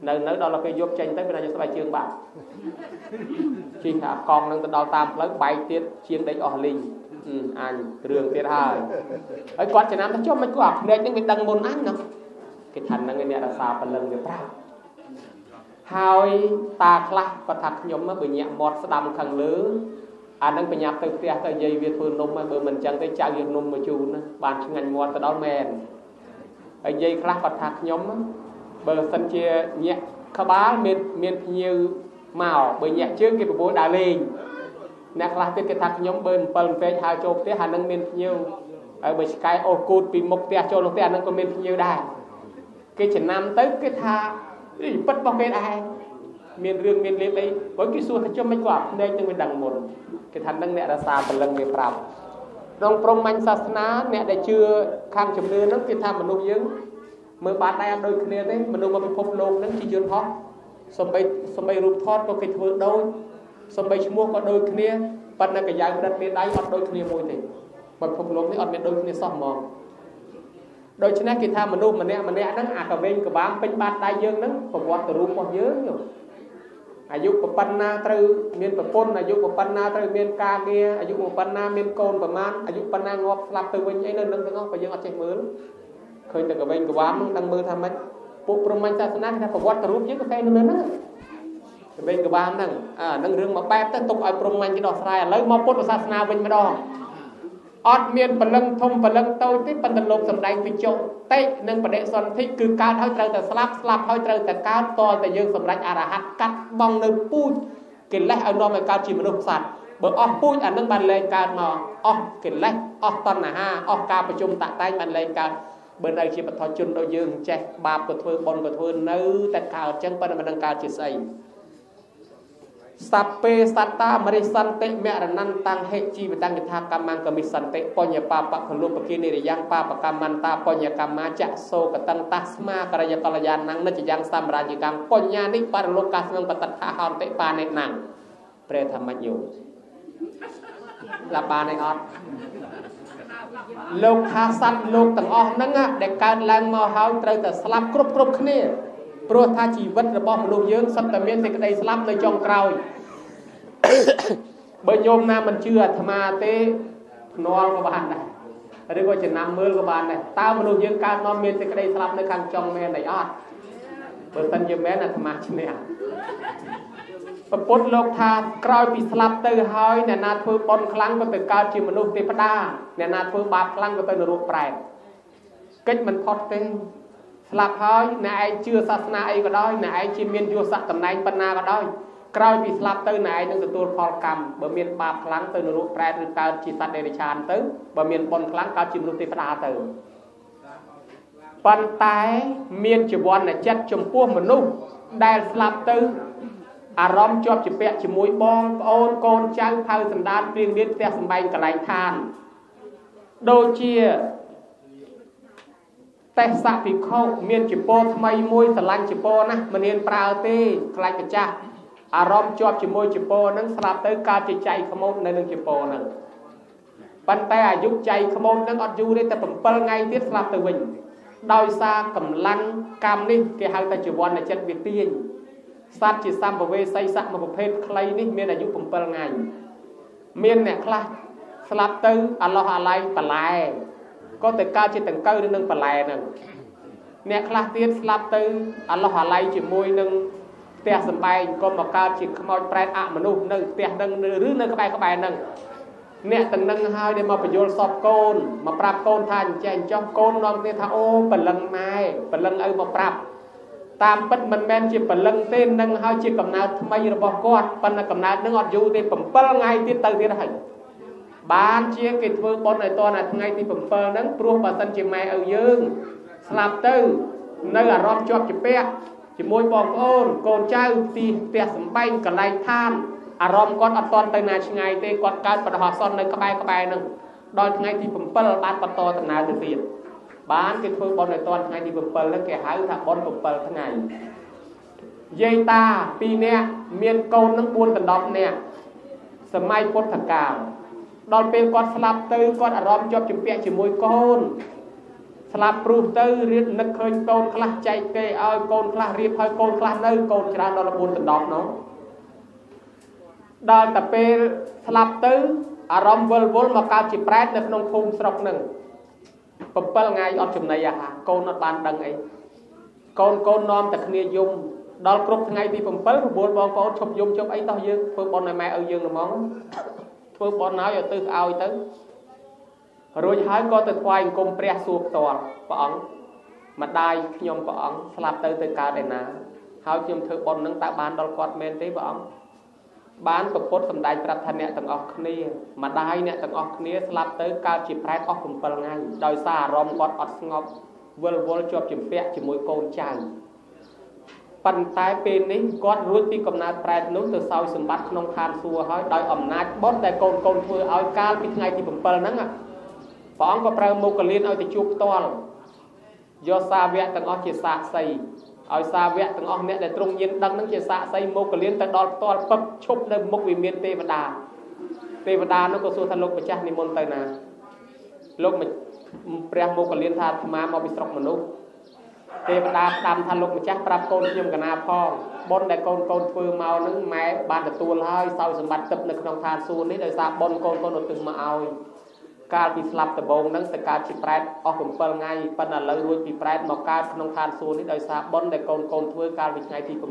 នៅនៅដល់ពេលយប់ចេញទៅវាអាចស្បែកជើងបាក់ជិះអាកង់នឹងទៅដល់តាមផ្លូវបែកទៀតជាងដេកអស់លីងអញរឿងទៀតហើយហើយគាត់ចំណាំទៅចុះមិនគាត់ភ្នែកនឹងវាដឹងមុនអញណាគេថានឹងអ្នករសាពលឹងវាប្រាប់ហើយតាខ្លះគាត់ថាខ្ញុំបើញាក់មាត់ស្ដាំខាងលើអានឹងបញ្ញាប់ទៅផ្ទះទៅនិយាយវាធ្វើនំបើមិនអញ្ចឹងទេចៅយកនំមកជូនណាបានឆ្ងាញ់មាត់ទៅដល់មែនហើយនិយាយខ្លះគាត់ថាខ្ញុំបើសិនជាញាក់ក្បាលមានមានភ្ញៀវមកបើញាក់ជើងគេប្រមូលដើរលេងអ្នកខ្លះទៀតគេថាខ្ញុំបើអំពិលពេកហៅចូលផ្ទះអានឹងមានភ្ញៀវហើយបើឆ្កែអូសគូតពីមុខផ្ទះចូលក្នុងផ្ទះអានឹងក៏មានភ្ញៀវដែរគេចំណាំទៅគេថាពិតរបស់គេដែរមានរឿងមានលេបអីបើគេសួរថាចុះមិនគាត់ភ្នែកនឹងវាដឹងមុនគេថានឹងអ្នករសាពលឹងវាប្រាប់ក្នុងព្រហ្មញ្ញសាសនាអ្នកដែលជឿខាងជំនឿហ្នឹងគេថាមនុស្សយើងមើលបាតដៃអត់ដូចគ្នាទេមនុស្សមកពិភពលោកហ្នឹងជាយន្តហោះសំបីសំបីរូបថតក៏គេធ្វើដូចសំបីឈ្មោះក៏ដូចគ្នាប៉ុន្តែកាយផ្ដិតមេដៃអត់ដូចគ្នាមួយទេពិភពលោកនេះអត់មានដូចគ្នាសោះហ្មងដូច្នេះគេថាមនុស្សម្នាក់ម្នាក់ហ្នឹងអាកវែងក្បាលពេញបាតដៃយើងហ្នឹងប្រវត្តិរូបរបស់យើងអាយុប៉ុណ្ណាត្រូវមានប្រពន្ធអាយុប៉ុណ្ណាត្រូវមានការងារអាយុប៉ុណ្ណាមានកូនប្រមាណអាយុប៉ុណ្ណាងាប់ស្លាប់ទៅវិញអីនៅនឹងទាំងអស់បើយើងអត់ចេះមើលឃើញតែកវែងក្បាលហ្នឹងដឹងមើលថាម៉េចពួកព្រហ្មញ្ញសាសនាគេថាប្រវត្តិរូបយើងក៏តែនៅហ្នឹងកវែងក្បាលហ្នឹងអាហ្នឹងរឿងមួយបែបទៅទុកឲ្យព្រហ្មញ្ញគេដោះស្រាយឥឡូវមកពុទ្ធសាសនាវិញម្ដងអត់មានពលឹងធំពលឹងតូចទេប៉ុន្តែលោកសំដែងវិជុតិនិងបដិសន្ធិគឺកើតហើយត្រូវតែស្លាប់ស្លាប់ហើយត្រូវតែកើតតតែយើងសម្រេចអរហត្តកាត់បងនៅពូជកិលេសឲ្យនាំឲ្យកើតជាមនុស្សសត្វបើអស់ពូជអានឹងបានលែងកើតមកអស់កិលេសអស់តណ្ហាអស់ការប្រជុំតាក់តែងបានលែងកើតបើនៅជាបឋមជនដូចយើងចេះបាបក៏ធ្វើបុណ្យក៏ធ្វើនៅតែកើតអញ្ចឹងប៉ុន្តែមិនដឹងកើតជាស្អីសព្ពេសត្តាមរិសន្តិមរណន្តតាំងហេជីវតាំងយថាកម្មង្គមិសន្តិបញ្ញបាបកលុបគិនិរិយ៉ាងបាបកម្មន្តាបញ្ញកម្មចៈសោកតੰតាស្មាករយកល្យានណនិច្ចយ៉ាងសម្រាជកម្មបញ្ញានិបរលោកកាស្នឹងបតថាហន្តិបានិណੰព្រះធម្មញ្ញោឡាបានឯអត់លោកថាសត្វលោកទាំងអស់ហ្នឹងដែលកើតឡើងមកហើយត្រូវតែស្លាប់គ្រប់គ្រប់គ្នាព្រោះថាជីវិតរបស់មនុស្សយើងសត្វតែមានសេចក្តីស្លាប់នៅចុងក្រោយបើញោមណាមិនជឿអាត្មាទេភ្នាល់ក៏បានដែរឬក៏ចំណាំមើលក៏បានដែរតើមនុស្សយើងកើតមកមានសេចក្តីស្លាប់នៅខាងចុងមែនអីអត់បើមិនជាមែនអាត្មាឈ្នះប្រពុតលោកថាក្រោយពីស្លាប់ទៅហើយអ្នកណាធ្វើបុណ្យខ្លាំងក៏ទៅកើតជាមនុស្សទេវតាអ្នកណាធ្វើបាបខ្លាំងក៏ទៅនរកប្រែតកិច្ចមិនផុតទេស្លាប់ហើយអ្នកឯងជឿសាសនាអីក៏ដោយអ្នកឯងជាមានយសស័កតំណែងប៉ុណ្ណាក៏ដោយក្រោយពីស្លាប់ទៅអ្នកឯងនឹងទទួលផលកម្មបើមានបាបខ្លាំងទៅនរកប្រែតឬកើតជាសត្វដេរឆានទៅបើមានបុណ្យខ្លាំងកើតជាមនុស្សទេវតាទៅប៉ុន្តែមានជីវ័នចិត្តចំពោះមនុស្សដែលស្លាប់ទៅអារម្មណ៍ជាប់ជាពាក់ជាមួយបងប្អូនកូនចៅផៅសណ្ដានព្រៀងមានផ្ទះសម្បែងកន្លែងឋានដូចជាទេសៈភិក្ខុមានចពោថ្មីមួយស្រឡាញ់ចពោណាស់មិនហ៊ានប្រើទេខ្លាចកាចាស់អារម្មណ៍ជាប់ជាមួយចពោហ្នឹងស្លាប់ទៅកើតជាចៃខ្មោចនៅនឹងចពោហ្នឹងប៉ុន្តែអាយុចៃខ្មោចហ្នឹងអត់យូរទេតែbảyថ្ងៃទៀតស្លាប់ទៅវិញដោយសារកម្លាំងកម្មនេះគេហៅថាជីវ័នចិត្តវាទាញសត្វជាសម្ភវេសីស័កមួយប្រភេទខ្លីនេះមានអាយុbảyថ្ងៃមានអ្នកខ្លះស្លាប់ទៅអឡោះអាឡៃបន្លែក៏ទៅកើតជាដង្កូវនឹងបន្លែហ្នឹងអ្នកខ្លះទៀតស្លាប់ទៅអឡោះអាឡៃជាមួយនឹងផ្ទះសម្បែងក៏មកកើតជាខ្មោចប្រែតអមនុស្សនៅផ្ទះហ្នឹងឬនៅក្បែរក្បែរហ្នឹងអ្នកទាំងនឹងហើយដែលមកបញ្យល់សពកូនមកប្រាប់កូនថាអញ្ចឹងចង់កូននាំគ្នាថាអូបលឹងម៉ែបលឹងឪមកប្រាប់តាមពិតមិនមែនជាបលឹងទេនឹងហើយជាកំណើតថ្មីរបស់គាត់ប៉ុន្តែកំណើតនឹងអត់យូរទេbảyថ្ងៃទៀតទៅទៀតហើយបានជាគេធ្វើបុណ្យឲ្យតនថ្ងៃទីbảyហ្នឹងព្រោះបើសិនជាម៉ែឪយើងស្លាប់ទៅនៅអារម្មណ៍ជាប់ជាពាក់ជាមួយបងប្អូនកូនចៅទីផ្ទះសម្បែងកន្លែងឋានអារម្មណ៍គាត់អត់តន់ទៅណាឆ្ងាយទេគាត់កើតបដិហសននៅក្បែរក្បែរហ្នឹងដល់ថ្ងៃទីbảyបានបន្តដំណើរទៅទៀតបានគេធ្វើបុណ្យឲ្យតនថ្ងៃទីbảyហ្នឹងគេហៅថាបុណ្យbảyថ្ងៃយាយតាពីរនាក់មានកូននឹងbốnដណ្ដប់នាក់សម័យពុទ្ធកាលដល់ពេលគាត់ស្លាប់ទៅគាត់អារម្មណ៍ជាប់ជំពាក់ជាមួយកូនស្លាប់ព្រោះទៅរៀននឹកឃើញកូនខ្លះចែកគេឲ្យកូនខ្លះរៀបឲ្យកូនខ្លះនៅកូនច្រើនដល់bốnដណ្ដប់នោះដល់តែពេលស្លាប់ទៅអារម្មណ៍វិលវល់មកកើតជាប្រែតនៅក្នុងភូមិស្រុកនឹង7ថ្ងៃអត់ចំណីអាហារកូនអត់បានដឹងអីកូនកូននាំតែគ្នាយំដល់គ្រប់ថ្ងៃទី7 9បងប្អូនឈប់យំឈប់អីតោះយើងធ្វើបុណ្យឲ្យម៉ែឪយើងហ្មងធ្វើបុណ្យឲ្យទៅឲ្យទៅរួចហើយក៏ទៅថ្វាយអង្គមព្រះសួរផ្ទាល់ព្រះអង្គម្ដាយខ្ញុំព្រះអង្គស្លាប់ទៅទៅកើតឯណាហើយខ្ញុំធ្វើបុណ្យនឹងតើបានដល់គាត់មែនទេព្រះអង្គបានប្រពុតសម្ដែងប្រាប់ថាអ្នកទាំងអស់គ្នាម្ដាយអ្នកទាំងអស់គ្នាស្លាប់ទៅកើតជាប្រែតអស់7ថ្ងៃដោយសារអារម្មណ៍គាត់អត់ស្ងប់វិលវល់ជាប់ជំពាក់ជាមួយកូនចៅប៉ុន្តែពេលនេះគាត់រួចពីកំណើតប្រែតនោះទៅសោយសម្បត្តិក្នុងឋានសួគ៌ហើយដោយអំណាចបុណ្យដែលកូនកូនធ្វើឲ្យកាលពីថ្ងៃទី7ហ្នឹងព្រះអង្គក៏ប្រើមុខកលៀនឲ្យទៅជួបផ្ទាល់យកសាវកទាំងអស់ជាសាក្សីឲ្យសាវកទាំងអស់អ្នកដែលទ្រង់យានដឹងនឹងជាសាក្សីមុខកលៀនទៅដល់ផ្ទាល់ពឹបឈប់នៅមុខវិមានទេវតាទេវតានោះក៏សួរថាលោកម្ចាស់និមន្តទៅណាលោកព្រះមុខកលៀនថាអាត្មាមកពីស្រុកមនុស្សទេវតាស្ដាំថាលោកម្ចាស់ប្រាប់កូនខ្ញុំកណាផងបុណ្យដែលកូនកូនធ្វើមកនឹងម៉ែបានទទួលហើយសោយសម្បត្តិទឹកនៅក្នុងឋានសួគ៌នេះដោយសារបុណ្យកូនកូនឧទ្ទិសមកឲ្យកាលពីស្លាប់ដំបូងហ្នឹងទៅកើតជាប្រែតអស់7ថ្ងៃប៉ុន្តែឥឡូវរួចពីប្រែតមកកើតក្នុងឋានសួគ៌នេះដោយសារបុណ្យដែលកូនកូនធ្វើកាលពីថ្ងៃទី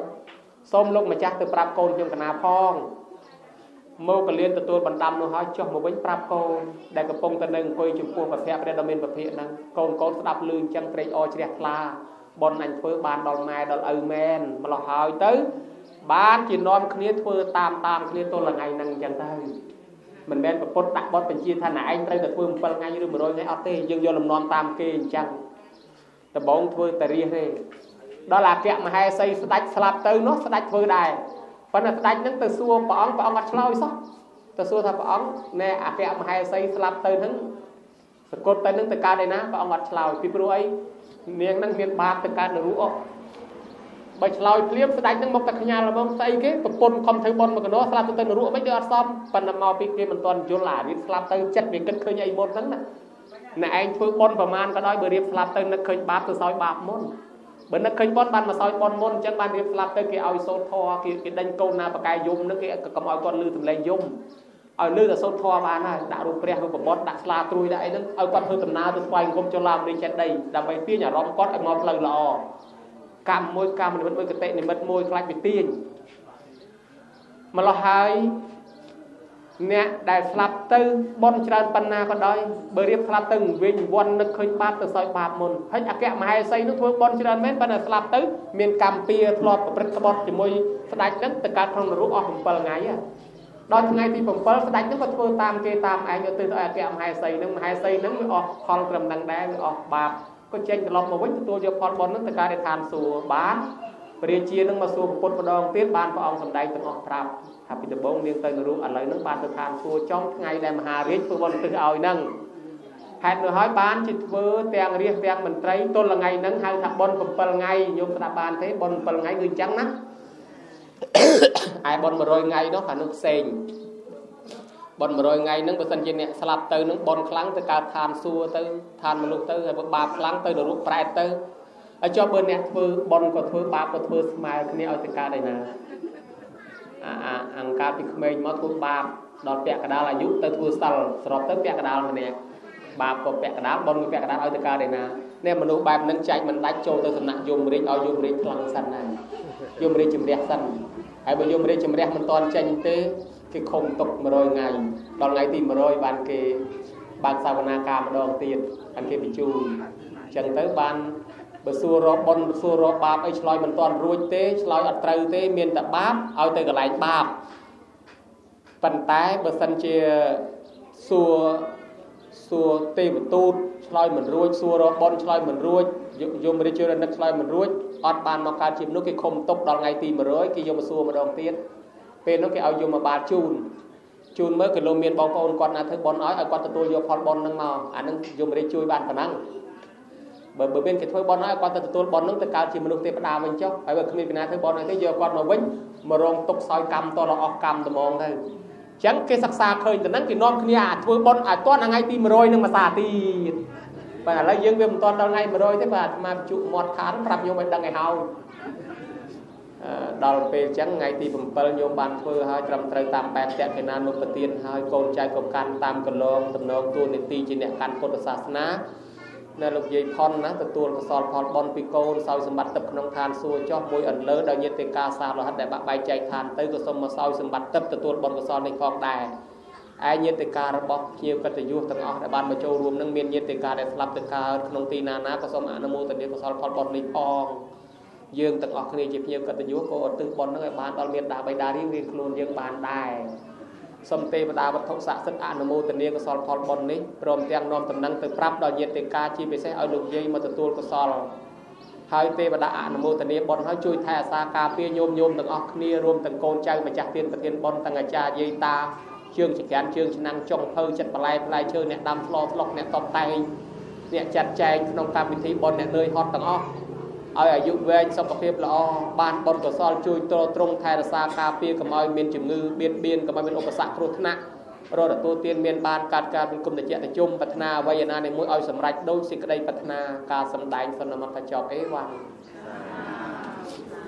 7សូមលោកម្ចាស់ទៅប្រាប់កូនខ្ញុំកណាផងមកកលៀនទទួលបណ្ដាំនោះហើយចុះមកវិញប្រាប់កូនដែលកំពុងតែនៅអង្គុយចំពោះព្រះភ័ក្ត្រព្រះដ៏មានព្រះភិក្ខហ្នឹងកូនកូនស្ដាប់ឮអញ្ចឹងត្រេកអរជ្រះថ្លាបុណ្យអញធ្វើបានដល់ម៉ែដល់ឪមែនម្លោះហើយទៅបានជានាំគ្នាធ្វើតាមតាមគ្នាទល់ថ្ងៃហ្នឹងអញ្ចឹងទៅមិនមែនប្រពុតដាក់បទបញ្ជាថាណែឯងត្រូវតែធ្វើ7ថ្ងៃឬ100ថ្ងៃអត់ទេយើងយកលំនាំតាមគេអញ្ចឹងដំបងធ្វើតែរាសទេដល់អគ្គមហេសីស្ដេចស្លាប់ទៅនោះស្ដេចធ្វើដែរប៉ុន្តែស្ដេចនឹងទៅសួរព្រះអង្គព្រះអង្គអត់ឆ្លើយសោះទៅសួរថាព្រះអង្គណែអគ្គមហេសីស្លាប់ទៅហ្នឹងសកុតទៅនឹងទៅកើតឯណាព្រះអង្គអត់ឆ្លើយពីព្រោះអីនាងនឹងមានបាបទៅកើតនរកអស់បើឆ្លើយភ្លាមស្ដេចនឹងមកតែខ្ញាល់ហ្មងស្អីគេប្រពន្ធខំធ្វើបន់មកកណោស្លាប់ទៅទៅនរកមិនទៅអត់សមប៉ុន្តែមកពីគេមិនទាន់យល់អារៀបស្លាប់ទៅចិត្តវាគិតឃើញអីមុនហ្នឹងណាណែឯងធ្វើបន់ប្រមាណក៏ដោយបើរៀបស្លាប់ទៅនឹកឃើញបាបទៅសោយបាបមុនបើនឹកឃើញបន់បានមកសោយបន់មុនអញ្ចឹងបានរៀបស្លាប់ទៅគេឲ្យសូត្រធម៌គេគេដេញកូនណាបកាយយំនឹងគេកុំឲ្យគាត់លឺសំឡេងយំឲ្យលឺតែសូត្រធម៌បានហើយដាក់រូបព្រះរូបបុត្រដាក់ស្លាត្រួយដាក់អីហ្នឹងឲ្យគាត់ធ្វើដំណើរទៅស្វែងគុំចុះឡាមរីចេតីដើម្បីទាញអារម្មណ៍គាត់ឲ្យមកផ្លូវល្អកម្មមួយកម្មនិមិត្តមួយកតិនិមិត្តមួយខ្លាចពីទាញម្ល៉េះហើយអ្នកដែលស្លាប់ទៅបន់ច្រើនប៉ុណ្ណាក៏ដោយបើរៀបស្លាប់ទៅវិញវ័ននឹកឃើញបាបទៅសោយបាបមុនហើយអគ្គមហេសីនោះធ្វើបន់ច្រើនមែនប៉ុន្តែស្លាប់ទៅមានកម្មពៀធ្លាប់ប្រព្រឹត្តក្បត់ជាមួយស្ដេចនឹងទៅកើតក្នុងនរកអស់7ថ្ងៃដល់ថ្ងៃទី7ស្ដេចនឹងក៏ធ្វើតាមគេតាមឯងទៅទៅឲ្យអគ្គមហេសីនឹងមហេសីនឹងវាអស់ផលត្រឹមនឹងដែរវាអស់បាបក៏ចេញត្រឡប់មកវិញទទួលយកផលបុណ្យនឹងទៅកើតនៅឋានសួគ៌បានព្រះរាជានឹងមកសួរពុទ្ធម្ដងទៀតបានព្រះអង្គសម្ដែងទាំងអស់ប្រាប់ថាពីដំបូងនាងទៅនរកឥឡូវនឹងបានទៅឋានសួគ៌ចុងថ្ងៃដែលមហារាជធ្វើបុណ្យទៅឲ្យនឹងហេតុនោះហើយបានជាធ្វើទាំងរាជទាំងមន្ត្រីទល់ថ្ងៃហ្នឹងហៅថាបុណ្យ7ថ្ងៃញោមស្ដាប់បានទេបុណ្យ7ថ្ងៃគឺអញ្ចឹងណាឯបុណ្យ100ថ្ងៃនោះអានោះផ្សេងបុណ្យ100ថ្ងៃហ្នឹងបើសិនជាអ្នកស្លាប់ទៅនឹងបុណ្យខ្លាំងទៅកើតឋានសួគ៌ទៅឋានមនុស្សទៅហើយបាបខ្លាំងទៅនរកប្រែតទៅហើយចុះបើអ្នកធ្វើបុណ្យក៏ធ្វើបាបក៏ធ្វើស្មើគ្នាឲ្យទៅកើតឯណាអាអង្ការពីក្មេងមកធ្វើបាបដល់ពាក់កណ្ដាលអាយុទៅធ្វើសិលសរុបទៅពាក់កណ្ដាលម្នាក់បាបក៏ពាក់កណ្ដាលបុណ្យក៏ពាក់កណ្ដាលឲ្យទៅកើតឯណានេះមនុស្សបែបហ្នឹងចែកមិនដាច់ចូលទៅសំណាក់យមរាជឲ្យយមរាជខ្លាំងសិនហើយយមរាជជំរះសិនហើយបើយមរាជជំរះមិនទាន់ចេញទេគេខំទុក100ថ្ងៃដល់ថ្ងៃទី100បានគេបើកសាវនាការម្ដងទៀតបានគេបញ្ជូនអញ្ចឹងទៅបានបើសួររកបុណ្យសួររកបាបអីឆ្លើយមិនទាន់រួចទេឆ្លើយអត់ត្រូវទេមានតែបាបឲ្យទៅកន្លែងបាបប៉ុន្តែបើសិនជាសួរសួរទេវទូតឆ្លើយមិនរួចសួររកបុណ្យឆ្លើយមិនរួចយមរាជនិកឆ្លើយមិនរួចអត់បានមកកើតជាមនុស្សគេខំទុកដល់ថ្ងៃទី100គេយកមកសួរម្ដងទៀតពេលនោះគេឲ្យយកមកបាលជូនជូនមើលគេលោកមានបងប្អូនគាត់ណាធ្វើបុណ្យឲ្យឲ្យគាត់ទទួលយកផលបុណ្យហ្នឹងមកអាហ្នឹងយមរាជជួយបានប៉ុណ្ណឹងបើបើមានគេធ្វើបុណ្យឲ្យគាត់ទៅទទួលបុណ្យហ្នឹងទៅកើតជាមនុស្សទេវតាវិញចុះហើយបើគ្មានពីណាធ្វើបុណ្យឲ្យទេយកគាត់មកវិញមករងទុកសោយកម្មតរអស់កម្មត្មងទៅអញ្ចឹងគេសិក្សាឃើញទៅហ្នឹងគេនាំគ្នាអាធ្វើបុណ្យឲ្យទាន់ថ្ងៃទី100នឹងមួយសាទៀត và lấy dương viêm toànដល់ngày mà rồi thế và mà chụp một tháng tập vô mình đăng ngày hầuដល់ពេលចឹងថ្ងៃទីbảyញោមបានធ្វើឲ្យត្រឹមត្រូវតាមបែបតេកេណានុបទានហើយកូនចៅក៏កាន់តាមកន្លងតំណងទួលនីតិជាអ្នកកាន់ពុទ្ធសាសនានៅលោកយាយផុនណាទទួលកសលផលបនពីកូនសោយសម្បត្តិទឹកក្នុងឋានសួគ៌ចោះមួយអន្លើដោយញាតិកាសារហិតដែលបាក់បែកចែកឋានទៅក៏សូមមកសោយសម្បត្តិទឹកទទួលបនកសលនេះផងដែរឯញាតិការបស់ភ្ញៀវកតញ្ញូទាំងអស់ដែលបានមកចូលរួមនឹងមានញាតិកាដែលស្លាប់ទៅកើតក្នុងទីណាណាក៏សូមអនុមោទនាកសលផលបននេះផងយើងទាំងអស់គ្នាជាភ្ញៀវកតញ្ញូក៏ឧទ្ទិសបុណ្យនឹងឲ្យបានដល់មេត្តាបិតារៀងរៀងខ្លួនយើងបានដែរសូមទេវតាវត្ថុស័ក្តិសិទ្ធិអនុមោទនាកសលផលបុណ្យនេះព្រមទាំងនាំដំណឹងទៅប្រាប់ដល់ញាតិកាជាពិសេសឲ្យលោកយាយមកទទួលកសលហើយទេវតាអនុមោទនាបុណ្យហើយជួយថែអាសាការពារញោមញោមទាំងអស់គ្នារួមទាំងកូនចៅម្ចាស់ទានប្រធានបុណ្យទាំងអាចារ្យយាយតាជើងចក្រានជើងឆ្នាំងចុងភៅចិត្តបន្លែផ្លែឈើអ្នកដាំស្លស្លុកអ្នកតបតែងអ្នកចាត់ចែងក្នុងកម្មវិធីបុណ្យអ្នកនឿយហត់ទាំងអស់ឲ្យអាយុវែងសុខភាពល្អបានបុណ្យកុសលជួយទ្រទ្រង់ថែរក្សាការពារកុំឲ្យមានជំងឺបៀតបៀនកុំឲ្យមានឧបសគ្គគ្រោះថ្នាក់រកទទួលទានមានបានកាត់ការគុំតិចតិជុំប្រាថ្នាអ្វីណានេះមួយឲ្យសម្រេចដោយសេចក្តីប្រាថ្នាការសម្ដែងសន្មតថាចប់អេវ៉ាន់